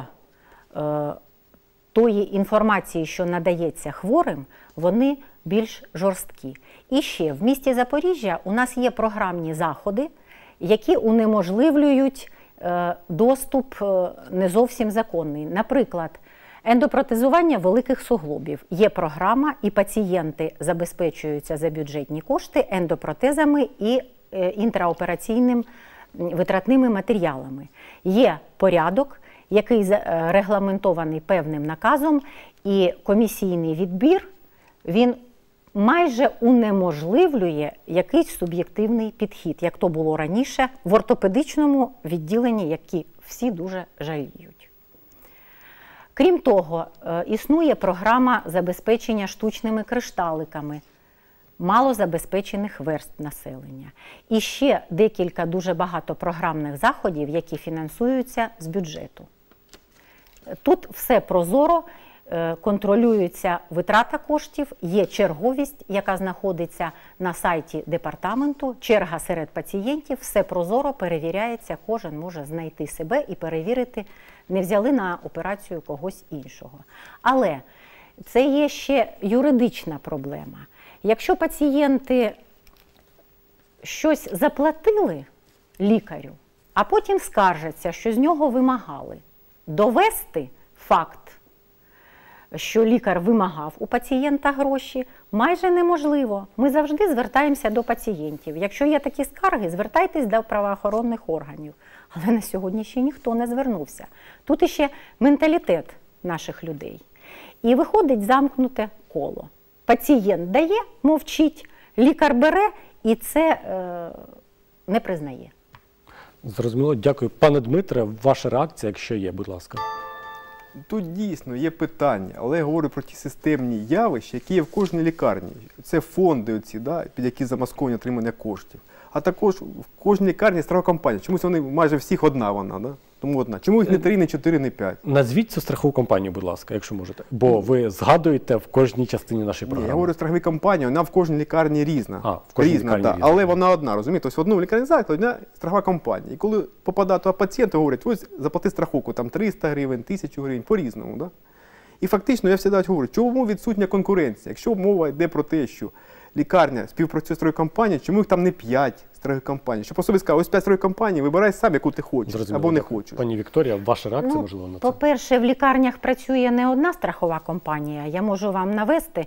е, тої інформації, що надається хворим, вони більш жорсткі. І ще, в місті Запоріжжя у нас є програмні заходи, які унеможливлюють е, доступ е, не зовсім законний. Наприклад, ендопротезування великих суглобів. Є програма, і пацієнти забезпечуються за бюджетні кошти ендопротезами і е, інтраопераційним витратними матеріалами. Є порядок, який е, регламентований певним наказом, і комісійний відбір, він майже унеможливлює якийсь суб'єктивний підхід, як то було раніше в ортопедичному відділенні, які всі дуже жаліють. Крім того, існує програма забезпечення штучними кришталиками малозабезпечених верств населення. І ще декілька дуже багато програмних заходів, які фінансуються з бюджету. Тут все прозоро, контролюється витрата коштів, є черговість, яка знаходиться на сайті департаменту, черга серед пацієнтів, все прозоро перевіряється, кожен може знайти себе і перевірити, не взяли на операцію когось іншого. Але це є ще юридична проблема. Якщо пацієнти щось заплатили лікарю, а потім скаржаться, що з нього вимагали, довести факт, що лікар вимагав у пацієнта гроші, майже неможливо. Ми завжди звертаємося до пацієнтів. Якщо є такі скарги, звертайтесь до правоохоронних органів. Але на сьогодні ще ніхто не звернувся. Тут іще менталітет наших людей. І виходить замкнуте коло. Пацієнт дає, мовчить, лікар бере і це е, не признає. Зрозуміло, дякую. Пане Дмитре, ваша реакція, якщо є, будь ласка. Тут дійсно є питання, але я говорю про ті системні явища, які є в кожній лікарні. Це фонди, оці, да, під які замасковані отримання коштів. А також в кожній лікарні страхова компанія. Чомусь вони майже всіх одна вона, да? Тому одна. Чому їх не три, не чотири, не п'ять? Назвіть цю страхову компанію, будь ласка, якщо можете. Бо ви згадуєте в кожній частині нашої програми. Ні, я говорю страхові компанії, вона в кожній лікарні різна. А, в кожній різна, лікарні да. різна. Але вона одна, розумієте? Тобто в одному лікарні закладі одна страхова компанія. І коли попадає туди пацієнт, говорять, ось заплати страховку, там триста гривень, тисячу гривень, по-різному. Да? І фактично я завжди говорю, чому відсутня конкуренція? Якщо мова йде про те, що лікарня співпрацює з страховою компанією, чому їх там не п'ять страхових компаній? Щоб особи сказали, ось п'ять страхових компаній, вибирай сам, яку ти хочеш, Зрозуміло, або не дякую. хочеш. Пані Вікторія, ваша реакція, Ну, можливо, на це? По-перше, в лікарнях працює не одна страхова компанія. Я можу вам навести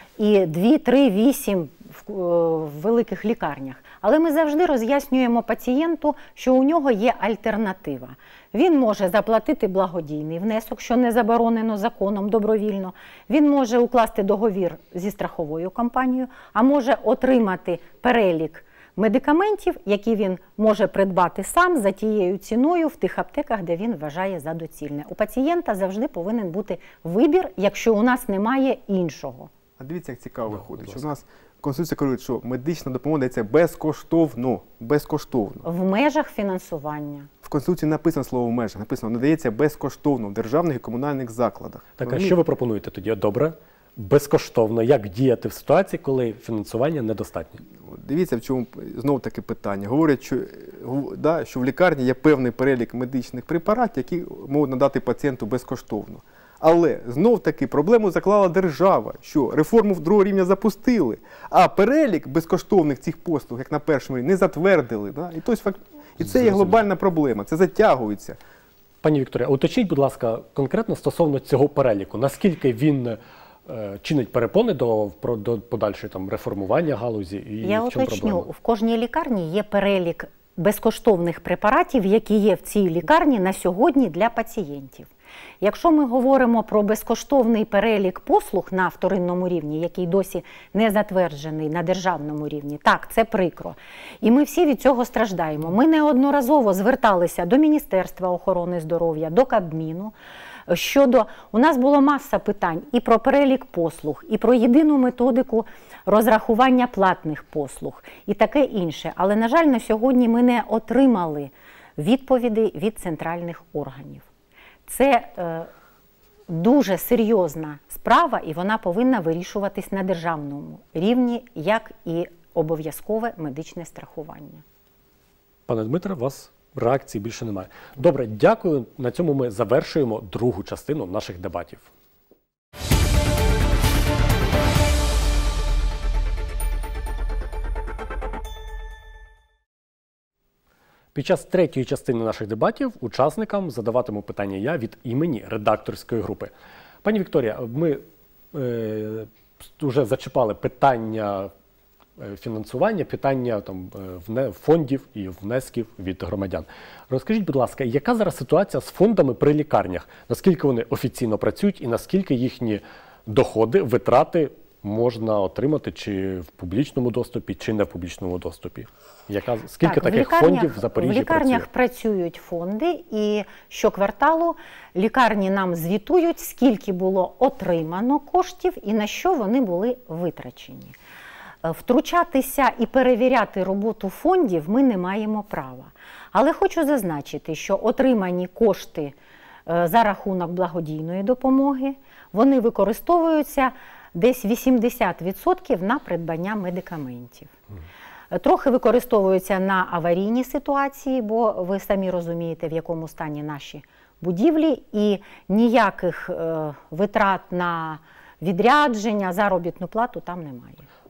і дві, три, вісім в, в великих лікарнях. Але ми завжди роз'яснюємо пацієнту, що у нього є альтернатива. Він може заплатити благодійний внесок, що не заборонено законом добровільно. Він може укласти договір зі страховою компанією, а може отримати перелік медикаментів, які він може придбати сам за тією ціною в тих аптеках, де він вважає за доцільне. У пацієнта завжди повинен бути вибір, якщо у нас немає іншого. А дивіться, як цікаво Да, виходить, будь що у нас Конституція каже, що медична допомога дається безкоштовно. Безкоштовно. В межах фінансування. В Конституції написано слово в межах, написано, надається безкоштовно в державних і комунальних закладах. Так, а що ви пропонуєте тоді? Добре, безкоштовно. Як діяти в ситуації, коли фінансування недостатнє? Дивіться, в чому знову таке питання. Говорять, що, да, що в лікарні є певний перелік медичних препаратів, які можуть надати пацієнту безкоштовно. Але знов-таки проблему заклала держава, що реформу другого рівня запустили, а перелік безкоштовних цих послуг, як на першому рівні, не затвердили. Да? І, тобто, і це є глобальна проблема, це затягується. Пані Вікторія, уточніть, будь ласка, конкретно стосовно цього переліку. Наскільки він е, чинить перепони до, про, до подальшої там, реформування галузі? І Я в чому уточню, проблема? в кожній лікарні є перелік безкоштовних препаратів, які є в цій лікарні на сьогодні для пацієнтів. Якщо ми говоримо про безкоштовний перелік послуг на вторинному рівні, який досі не затверджений на державному рівні, так, це прикро. І ми всі від цього страждаємо. Ми неодноразово зверталися до Міністерства охорони здоров'я, до Кабміну, щодо, у нас було маса питань і про перелік послуг, і про єдину методику розрахування платних послуг, і таке інше. Але, на жаль, на сьогодні ми не отримали відповідей від центральних органів. Це е, дуже серйозна справа, і вона повинна вирішуватись на державному рівні, як і обов'язкове медичне страхування. Пане Дмитре, у вас реакції більше немає. Добре, дякую. На цьому ми завершуємо другу частину наших дебатів. Під час третьої частини наших дебатів учасникам задаватиму питання я від імені редакторської групи. Пані Вікторія, ми е, вже зачіпали питання фінансування, питання там, вне, фондів і внесків від громадян. Розкажіть, будь ласка, яка зараз ситуація з фондами при лікарнях? Наскільки вони офіційно працюють і наскільки їхні доходи, витрати можна отримати чи в публічному доступі, чи не в публічному доступі? Яка, скільки так, таких фондів в Запоріжжі В лікарнях працює? працюють фонди, і щокварталу лікарні нам звітують, скільки було отримано коштів і на що вони були витрачені. Втручатися і перевіряти роботу фондів ми не маємо права. Але хочу зазначити, що отримані кошти за рахунок благодійної допомоги, вони використовуються десь вісімдесят відсотків на придбання медикаментів. Трохи використовуються на аварійні ситуації, бо ви самі розумієте, в якому стані наші будівлі, і ніяких е, витрат на відрядження, заробітну плату там немає.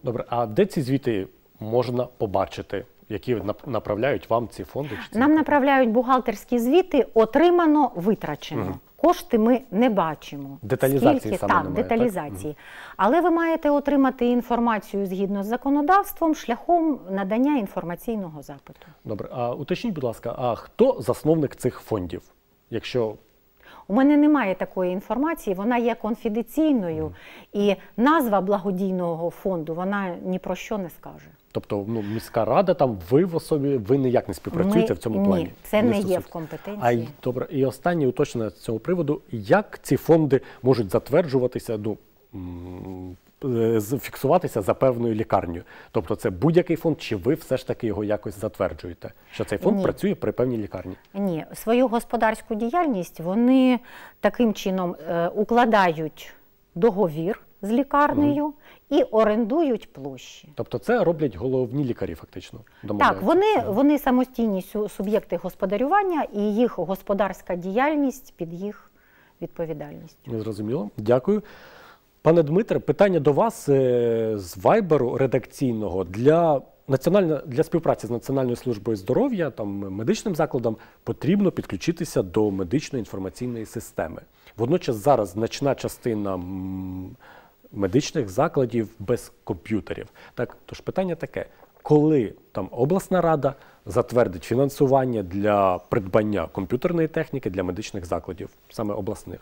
Добре, а де ці звіти можна побачити, які нап- направляють вам ці фонди? Чи ці Нам направляють бухгалтерські звіти, отримано, витрачено. Мгм. Кошти ми не бачимо. Деталізації Скільки, саме так, немає, так? деталізації. Але ви маєте отримати інформацію згідно з законодавством шляхом надання інформаційного запиту. Добре, а уточніть, будь ласка, а хто засновник цих фондів? Якщо У мене немає такої інформації, вона є конфіденційною, і назва благодійного фонду, вона ні про що не скаже. Тобто, ну, міська рада, там ви в особі, ви ніяк не співпрацюєте Ми- в цьому ні, плані? це не є стосується. в компетенції. А й добре, і останнє уточнення з цього приводу, як ці фонди можуть затверджуватися, ну, м, е, з- фіксуватися за певною лікарнею? Тобто це будь-який фонд, чи ви все ж таки його якось затверджуєте? Що цей фонд Ні. працює при певній лікарні? Ні, свою господарську діяльність вони таким чином е, укладають договір з лікарнею і орендують площі. Тобто це роблять головні лікарі фактично? Так, домовляються? вони, вони самостійні су- суб'єкти господарювання, і їх господарська діяльність під їх відповідальністю. Зрозуміло. Дякую. Пане Дмитре, питання до вас е, з вайберу редакційного. Для, національна, для співпраці з Національною службою здоров'я, там, медичним закладам, потрібно підключитися до медичної інформаційної системи. Водночас зараз значна частина м, медичних закладів без комп'ютерів. Так, тож питання таке. Коли там обласна рада затвердить фінансування для придбання комп'ютерної техніки для медичних закладів, саме обласних?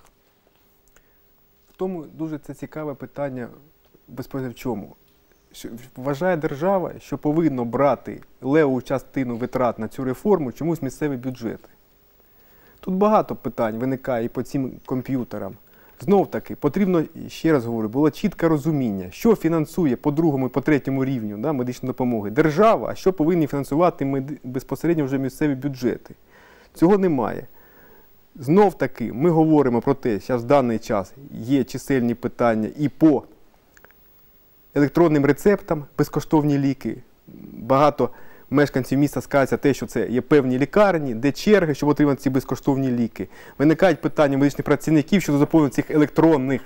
В тому дуже це цікаве питання безпосередньо в чому. Що вважає держава, що повинно брати левову частину витрат на цю реформу чомусь місцеві бюджети. Тут багато питань виникає і по цим комп'ютерам. Знов таки, потрібно, ще раз говорю, було чітке розуміння, що фінансує по другому і по третьому рівню, да, медичної допомоги держава, а що повинні фінансувати меди- безпосередньо вже місцеві бюджети. Цього немає. Знов таки, ми говоримо про те, що в даний час є чисельні питання і по електронним рецептам, безкоштовні ліки. Багато мешканців міста скаржаться те, що це є певні лікарні, де черги, щоб отримати ці безкоштовні ліки. Виникають питання медичних працівників щодо заповнення цих електронних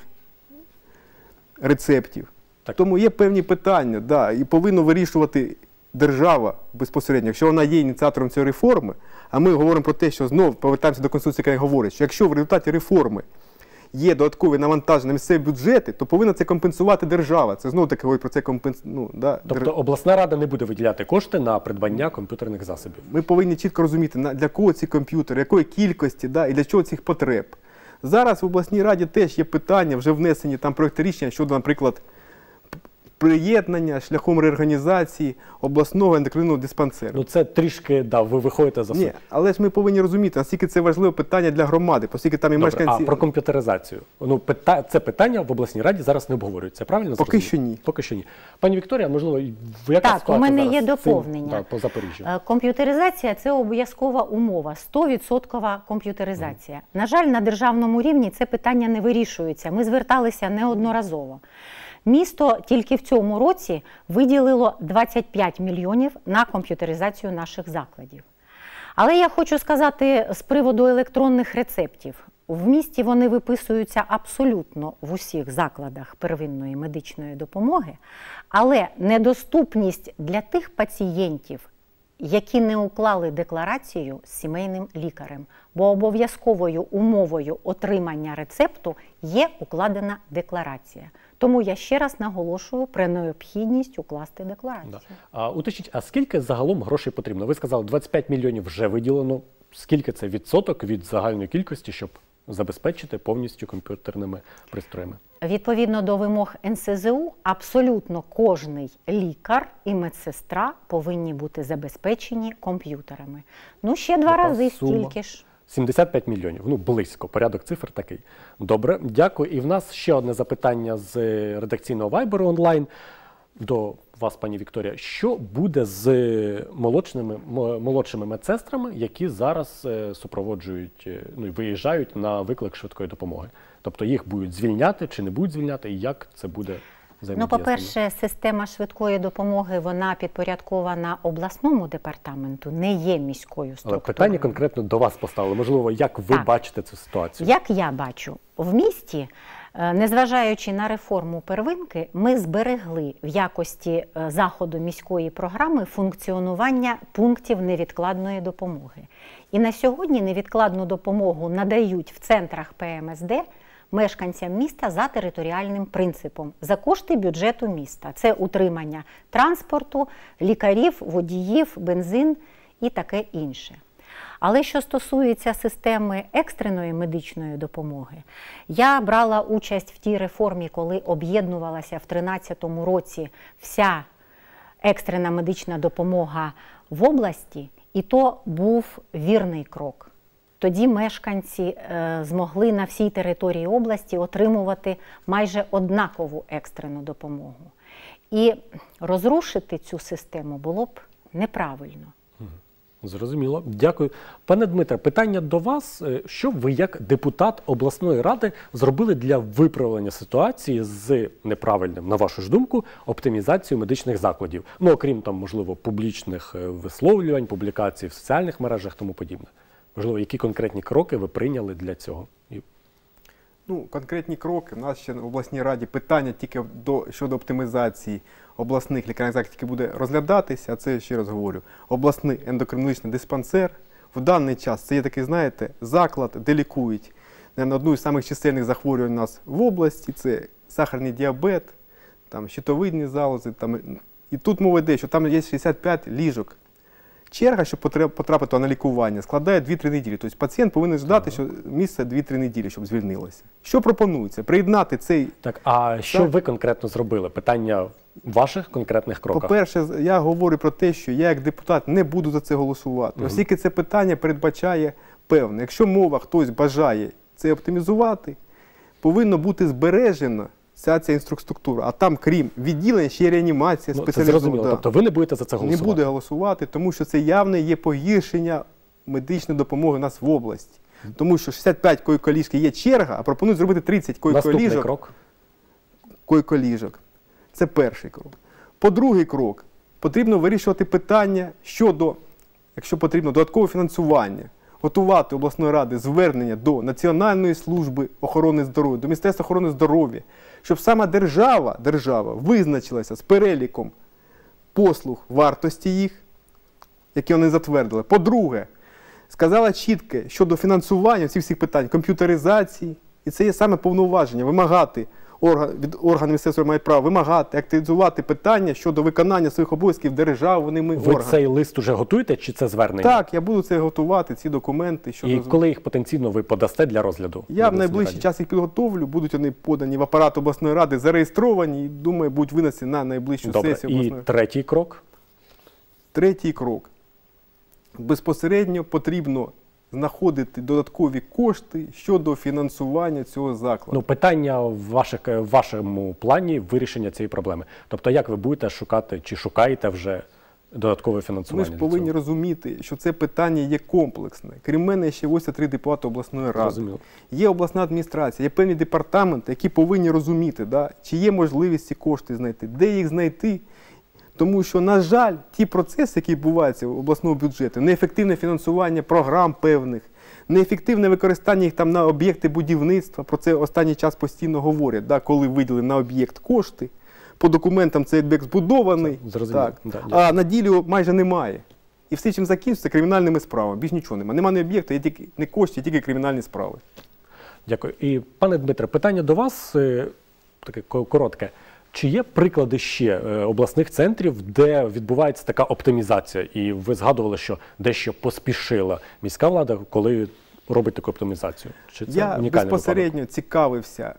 рецептів. Так. Тому є певні питання, да, і повинна вирішувати держава безпосередньо, якщо вона є ініціатором цієї реформи, а ми говоримо про те, що знову повертаємося до Конституції, яка говорить, що якщо в результаті реформи є додаткові навантаження на місцеві бюджети, то повинна це компенсувати держава. Це знову таки говорить про це компенс... ну, да, Тобто держ- обласна рада не буде виділяти кошти на придбання комп'ютерних засобів? Ми повинні чітко розуміти, на- для кого ці комп'ютери, якої кількості, да, і для чого цих потреб. Зараз в обласній раді теж є питання, вже внесені там проекти рішення щодо, наприклад, п- приєднання шляхом реорганізації обласного ендокринного диспансеру. Ну це трішки, да, ви виходите за Ні, суд. але ж ми повинні розуміти, наскільки це важливе питання для громади, оскільки там і Добре, мешканці... а про комп'ютеризацію? Ну, пита... Це питання в обласній раді зараз не обговорюється, правильно? Поки зрозумів? що ні. Поки що ні. Пані Вікторія, можливо, яка Так, у ситуація мене зараз є з цим, доповнення. да, по Запоріжжю? Е, Комп'ютеризація – це обов'язкова умова, сто відсотків комп'ютеризація. На жаль, на державному рівні це питання не вирішується. Ми зверталися неодноразово. Місто тільки в цьому році виділило двадцять п'ять мільйонів на комп'ютеризацію наших закладів. Але я хочу сказати з приводу електронних рецептів. В місті вони виписуються абсолютно в усіх закладах первинної медичної допомоги, але недоступність для тих пацієнтів, які не уклали декларацію з сімейним лікарем, бо обов'язковою умовою отримання рецепту є укладена декларація. Тому я ще раз наголошую про необхідність укласти декларацію. Да. А, уточніть, а скільки загалом грошей потрібно? Ви сказали, двадцять п'ять мільйонів вже виділено. Скільки це відсоток від загальної кількості, щоб забезпечити повністю комп'ютерними пристроями? Відповідно до вимог ен ес зе у, абсолютно кожний лікар і медсестра повинні бути забезпечені комп'ютерами. Ну, ще два Яка рази сума? стільки ж. сімдесят п'ять мільйонів, ну близько, порядок цифр такий. Добре, дякую. І в нас ще одне запитання з редакційного вайберу онлайн до вас, пані Вікторія. Що буде з молодшими, мо- молодшими медсестрами, які зараз е, супроводжують, е, ну і виїжджають на виклик швидкої допомоги? Тобто їх будуть звільняти чи не будуть звільняти, і як це буде Ну, взаємодія з ними? по-перше, система швидкої допомоги, вона підпорядкована обласному департаменту, не є міською Але структурою. питання конкретно до вас поставили. Можливо, як ви Так. бачите цю ситуацію? Як я бачу, в місті Незважаючи на реформу первинки, ми зберегли в якості заходу міської програми функціонування пунктів невідкладної допомоги. І на сьогодні невідкладну допомогу надають в центрах Пе Ем Ес Де мешканцям міста за територіальним принципом, за кошти бюджету міста. Це утримання транспорту, лікарів, водіїв, бензин і таке інше. Але що стосується системи екстреної медичної допомоги, я брала участь в тій реформі, коли об'єднувалася в дві тисячі тринадцятому році вся екстрена медична допомога в області, і то був вірний крок. Тоді мешканці е, змогли на всій території області отримувати майже однакову екстрену допомогу. І розрушити цю систему було б неправильно. Зрозуміло. Дякую. Пане Дмитре, питання до вас. Що ви, як депутат обласної ради, зробили для виправлення ситуації з неправильним, на вашу ж думку, оптимізацією медичних закладів? Ну, окрім, там, можливо, публічних висловлювань, публікацій в соціальних мережах, тому подібне. Можливо, які конкретні кроки ви прийняли для цього? Ну, конкретні кроки. У нас ще в обласній раді питання тільки до, щодо оптимізації обласних лікарних закладів тільки буде розглядатися, а це, ще раз говорю, обласний ендокринологічний диспансер. В даний час це є такий, знаєте, заклад, де лікують на одну із самих чисельних захворювань у нас в області, це сахарний діабет, там, щитовидні залози. Там, і тут мова йде, що там є шістдесят п'ять ліжок. Черга, щоб потрапити на лікування, складає дві-три неділі. Тобто пацієнт повинен ждати, що місце дві-три неділі, щоб звільнилося. Що пропонується? Приєднати цей... Так, а що так. ви конкретно зробили? Питання в ваших конкретних кроках? По-перше, я говорю про те, що я як депутат не буду за це голосувати. Угу. Оскільки це питання передбачає певне. Якщо мова хтось бажає це оптимізувати, повинно бути збережено вся ця інфраструктура. А там, крім відділення, ще є реанімація, ну, спеціалізована. Це зрозуміло. Да. Тобто ви не будете за це голосувати? Не буде голосувати, тому що це явне є погіршення медичної допомоги у нас в області. Тому що шістдесят п'ять койко-ліжок є черга, а пропонують зробити тридцять койко-ліжок. Наступний крок? Койко-ліжок. Це перший крок. По-другий крок, потрібно вирішувати питання щодо, якщо потрібно, додаткового фінансування. Готувати обласної ради звернення до Національної служби охорони здоров'я, до Міністерства охорони здоров'я, щоб саме держава, держава визначилася з переліком послуг, вартості їх, які вони затвердили. По-друге, сказала чітко щодо фінансування всіх всіх питань, комп'ютеризації, і це є саме повноваження, вимагати, орган, від органів міністерства мають право вимагати, активізувати питання щодо виконання своїх обов'язків державними органами. Ви цей лист уже готуєте, чи це звернення? Так, я буду це готувати, ці документи. Щодо... І коли їх потенційно ви подасте для розгляду? Я в найближчий час їх підготовлю, будуть вони подані в апарат обласної ради, зареєстровані і, думаю, будуть винесені на найближчу Добре. сесію обласної ради. І третій крок? Третій крок. Безпосередньо потрібно знаходити додаткові кошти щодо фінансування цього закладу. Ну, питання в, ваших, в вашому плані вирішення цієї проблеми. Тобто, як ви будете шукати, чи шукаєте вже додаткове фінансування? Ми ж повинні розуміти, що це питання є комплексне. Крім мене, ще ось три депутати обласної ради. Розуміло. Є обласна адміністрація, є певні департаменти, які повинні розуміти, да, чи є можливість ці кошти знайти, де їх знайти. Тому що, на жаль, ті процеси, які відбуваються в обласному бюджеті, неефективне фінансування програм певних, неефективне використання їх там на об'єкти будівництва, про це останній час постійно говорять, да, коли виділили на об'єкт кошти, по документам цей об'єкт збудований, так, да, а на ділі майже немає. І все, чим закінчиться, кримінальними справами, більш нічого немає. Нема ні об'єкту, є тільки не кошти, тільки кримінальні справи. Дякую. І, пане Дмитре, питання до вас, таке коротке. Чи є приклади ще обласних центрів, де відбувається така оптимізація? І ви згадували, що дещо поспішила міська влада, коли робить таку оптимізацію? Чи це Я безпосередньо випадок? Цікавився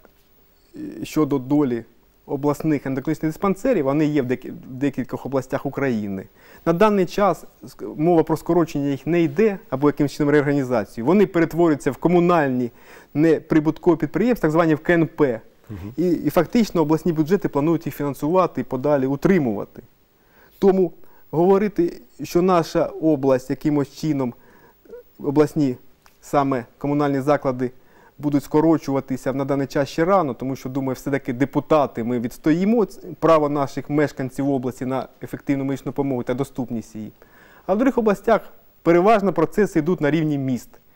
щодо долі обласних ендокринологічних диспансерів. Вони є в декількох областях України. На даний час мова про скорочення їх не йде, або якимось чином реорганізацію. Вони перетворюються в комунальні неприбуткові підприємства, так звані в Ке Ен Пе. Угу. І, і фактично обласні бюджети планують їх фінансувати і подалі утримувати. Тому говорити, що наша область якимось чином, обласні саме комунальні заклади будуть скорочуватися на даний час ще рано, тому що, думаю, все-таки депутати, ми відстоїмо право наших мешканців області на ефективну медичну допомогу та доступність її. А в інших областях переважно процеси йдуть на рівні міст.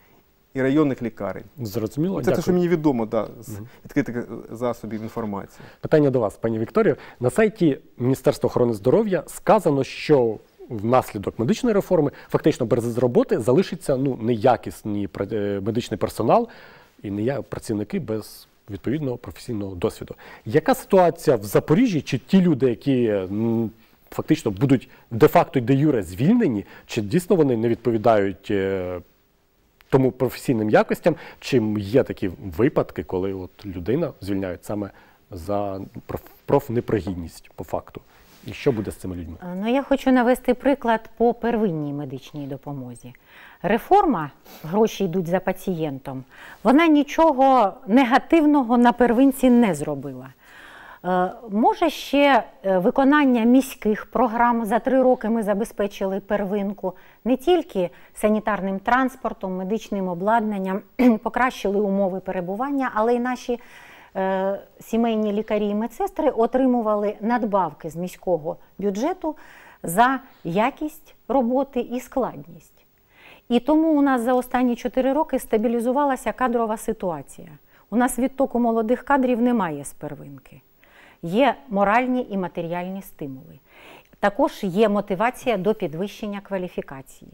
і районних лікарень. Зрозуміло. Це те, що мені відомо да, з угу. відкритих засобів інформації. Питання до вас, пані Вікторію. На сайті Міністерства охорони здоров'я сказано, що внаслідок медичної реформи фактично без роботи залишиться ну, неякісний медичний персонал і не працівники без відповідного професійного досвіду. Яка ситуація в Запоріжжі? Чи ті люди, які м, фактично будуть де-факто де-юре звільнені, чи дійсно вони не відповідають е, тому професійним якостям, чи є такі випадки, коли от людина звільняють саме за проф, профнепригідність по факту? І що буде з цими людьми? Ну, я хочу навести приклад по первинній медичній допомозі. Реформа, гроші йдуть за пацієнтом, вона нічого негативного на первинці не зробила. Е, може ще виконання міських програм, за три роки ми забезпечили первинку, не тільки санітарним транспортом, медичним обладнанням, покращили умови перебування, але й наші е, сімейні лікарі і медсестри отримували надбавки з міського бюджету за якість роботи і складність. І тому у нас за останні чотири роки стабілізувалася кадрова ситуація. У нас відтоку молодих кадрів немає з первинки. Є моральні і матеріальні стимули. Також є мотивація до підвищення кваліфікації.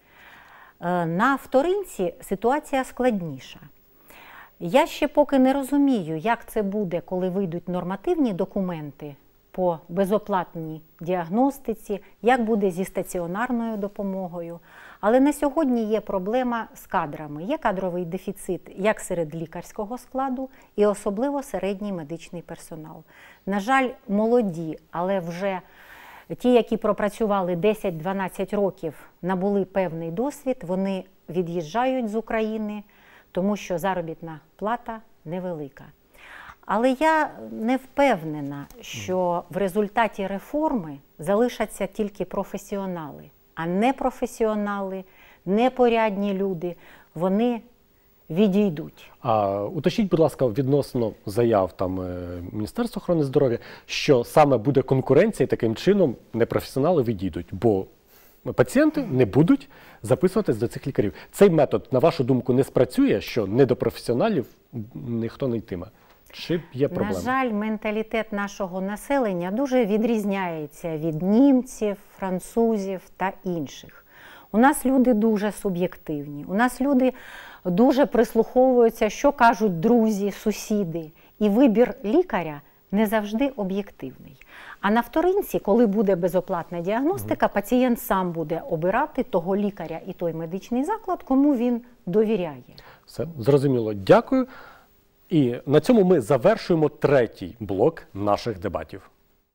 На вторинці ситуація складніша. Я ще поки не розумію, як це буде, коли вийдуть нормативні документи по безоплатній діагностиці, як буде зі стаціонарною допомогою. Але на сьогодні є проблема з кадрами. Є кадровий дефіцит як серед лікарського складу і особливо середній медичний персонал. На жаль, молоді, але вже ті, які пропрацювали десять-дванадцять років, набули певний досвід, вони від'їжджають з України, тому що заробітна плата невелика. Але я не впевнена, що в результаті реформи залишаться тільки професіонали. А непрофесіонали, непорядні люди, вони відійдуть. А уточніть, будь ласка, відносно заяв там Міністерства охорони здоров'я, що саме буде конкуренція і таким чином непрофесіонали відійдуть, бо пацієнти не будуть записуватись до цих лікарів. Цей метод, на вашу думку, не спрацює, що не до професіоналів ніхто не йтиме? Чи є проблема? На жаль, менталітет нашого населення дуже відрізняється від німців, французів та інших. У нас люди дуже суб'єктивні, у нас люди дуже прислуховуються, що кажуть друзі, сусіди. І вибір лікаря не завжди об'єктивний. А на вторинці, коли буде безоплатна діагностика, угу. пацієнт сам буде обирати того лікаря і той медичний заклад, кому він довіряє. Все, зрозуміло. Дякую. І на цьому ми завершуємо третій блок наших дебатів.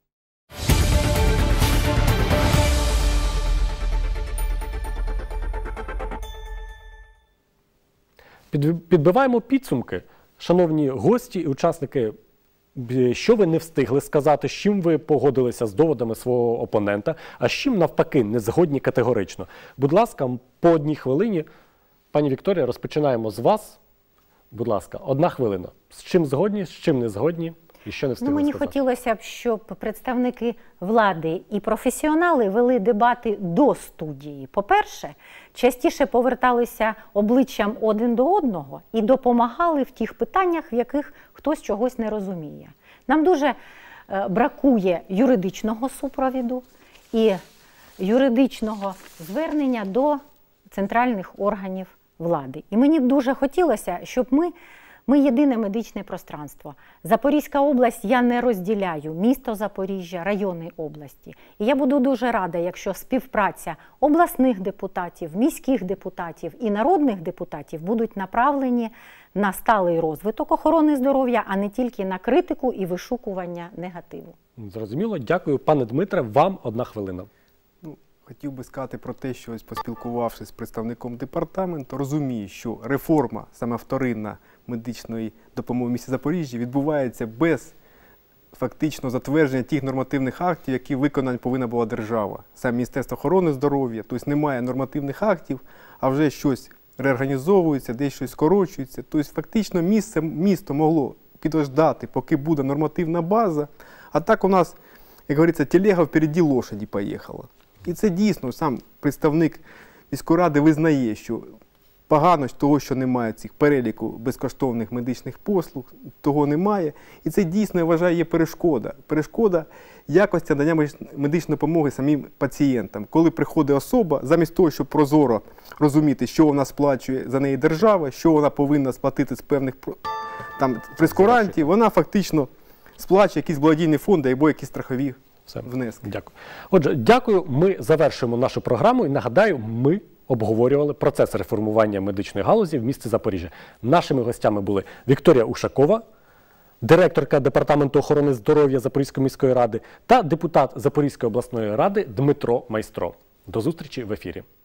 Підбиваємо підсумки. Шановні гості і учасники, що ви не встигли сказати, з чим ви погодилися з доводами свого опонента, а з чим навпаки не згодні категорично. Будь ласка, по одній хвилині. Пані Вікторія, розпочинаємо з вас. Будь ласка, одна хвилина. З чим згодні, з чим не згодні і що не встигли ну, мені сказати? хотілося б, щоб представники влади і професіонали вели дебати до студії. По-перше, частіше поверталися обличчям один до одного і допомагали в тих питаннях, в яких хтось чогось не розуміє. Нам дуже е, бракує юридичного супровіду і юридичного звернення до центральних органів влади. І мені б дуже хотілося, щоб ми, ми єдине медичне пространство. Запорізька область я не розділяю, місто Запоріжжя, райони області. І я буду дуже рада, якщо співпраця обласних депутатів, міських депутатів і народних депутатів будуть направлені на сталий розвиток охорони здоров'я, а не тільки на критику і вишукування негативу. Зрозуміло. Дякую. Пане Дмитре, вам одна хвилина. Хотів би сказати про те, що ось поспілкувавшись з представником департаменту, розумію, що реформа, саме вторинна медичної допомоги в місті Запоріжжя, відбувається без фактично затвердження тих нормативних актів, які виконати повинна була держава. Саме Міністерство охорони здоров'я, тобто немає нормативних актів, а вже щось реорганізовується, десь щось скорочується. Тобто фактично місце, місто могло підождати, поки буде нормативна база, а так у нас, як говориться, телега впереді лошаді поїхала. І це дійсно, сам представник міської ради визнає, що Погано того, що немає цих переліку безкоштовних медичних послуг, того немає. І це дійсно, я вважаю, є перешкода. Перешкода якості надання медичної допомоги самим пацієнтам. Коли приходить особа, замість того, щоб прозоро розуміти, що вона сплачує за неї держава, що вона повинна сплатити з певних там, прескурантів, вона фактично сплачує якісь благодійні фонди або якісь страхові Все. внески. Дякую. Отже, дякую. Ми завершуємо нашу програму і нагадаю, ми обговорювали процес реформування медичної галузі в місті Запоріжжя. Нашими гостями були Вікторія Ушакова, директорка Департаменту охорони здоров'я Запорізької міської ради та депутат Запорізької обласної ради Дмитро Майстро. До зустрічі в ефірі.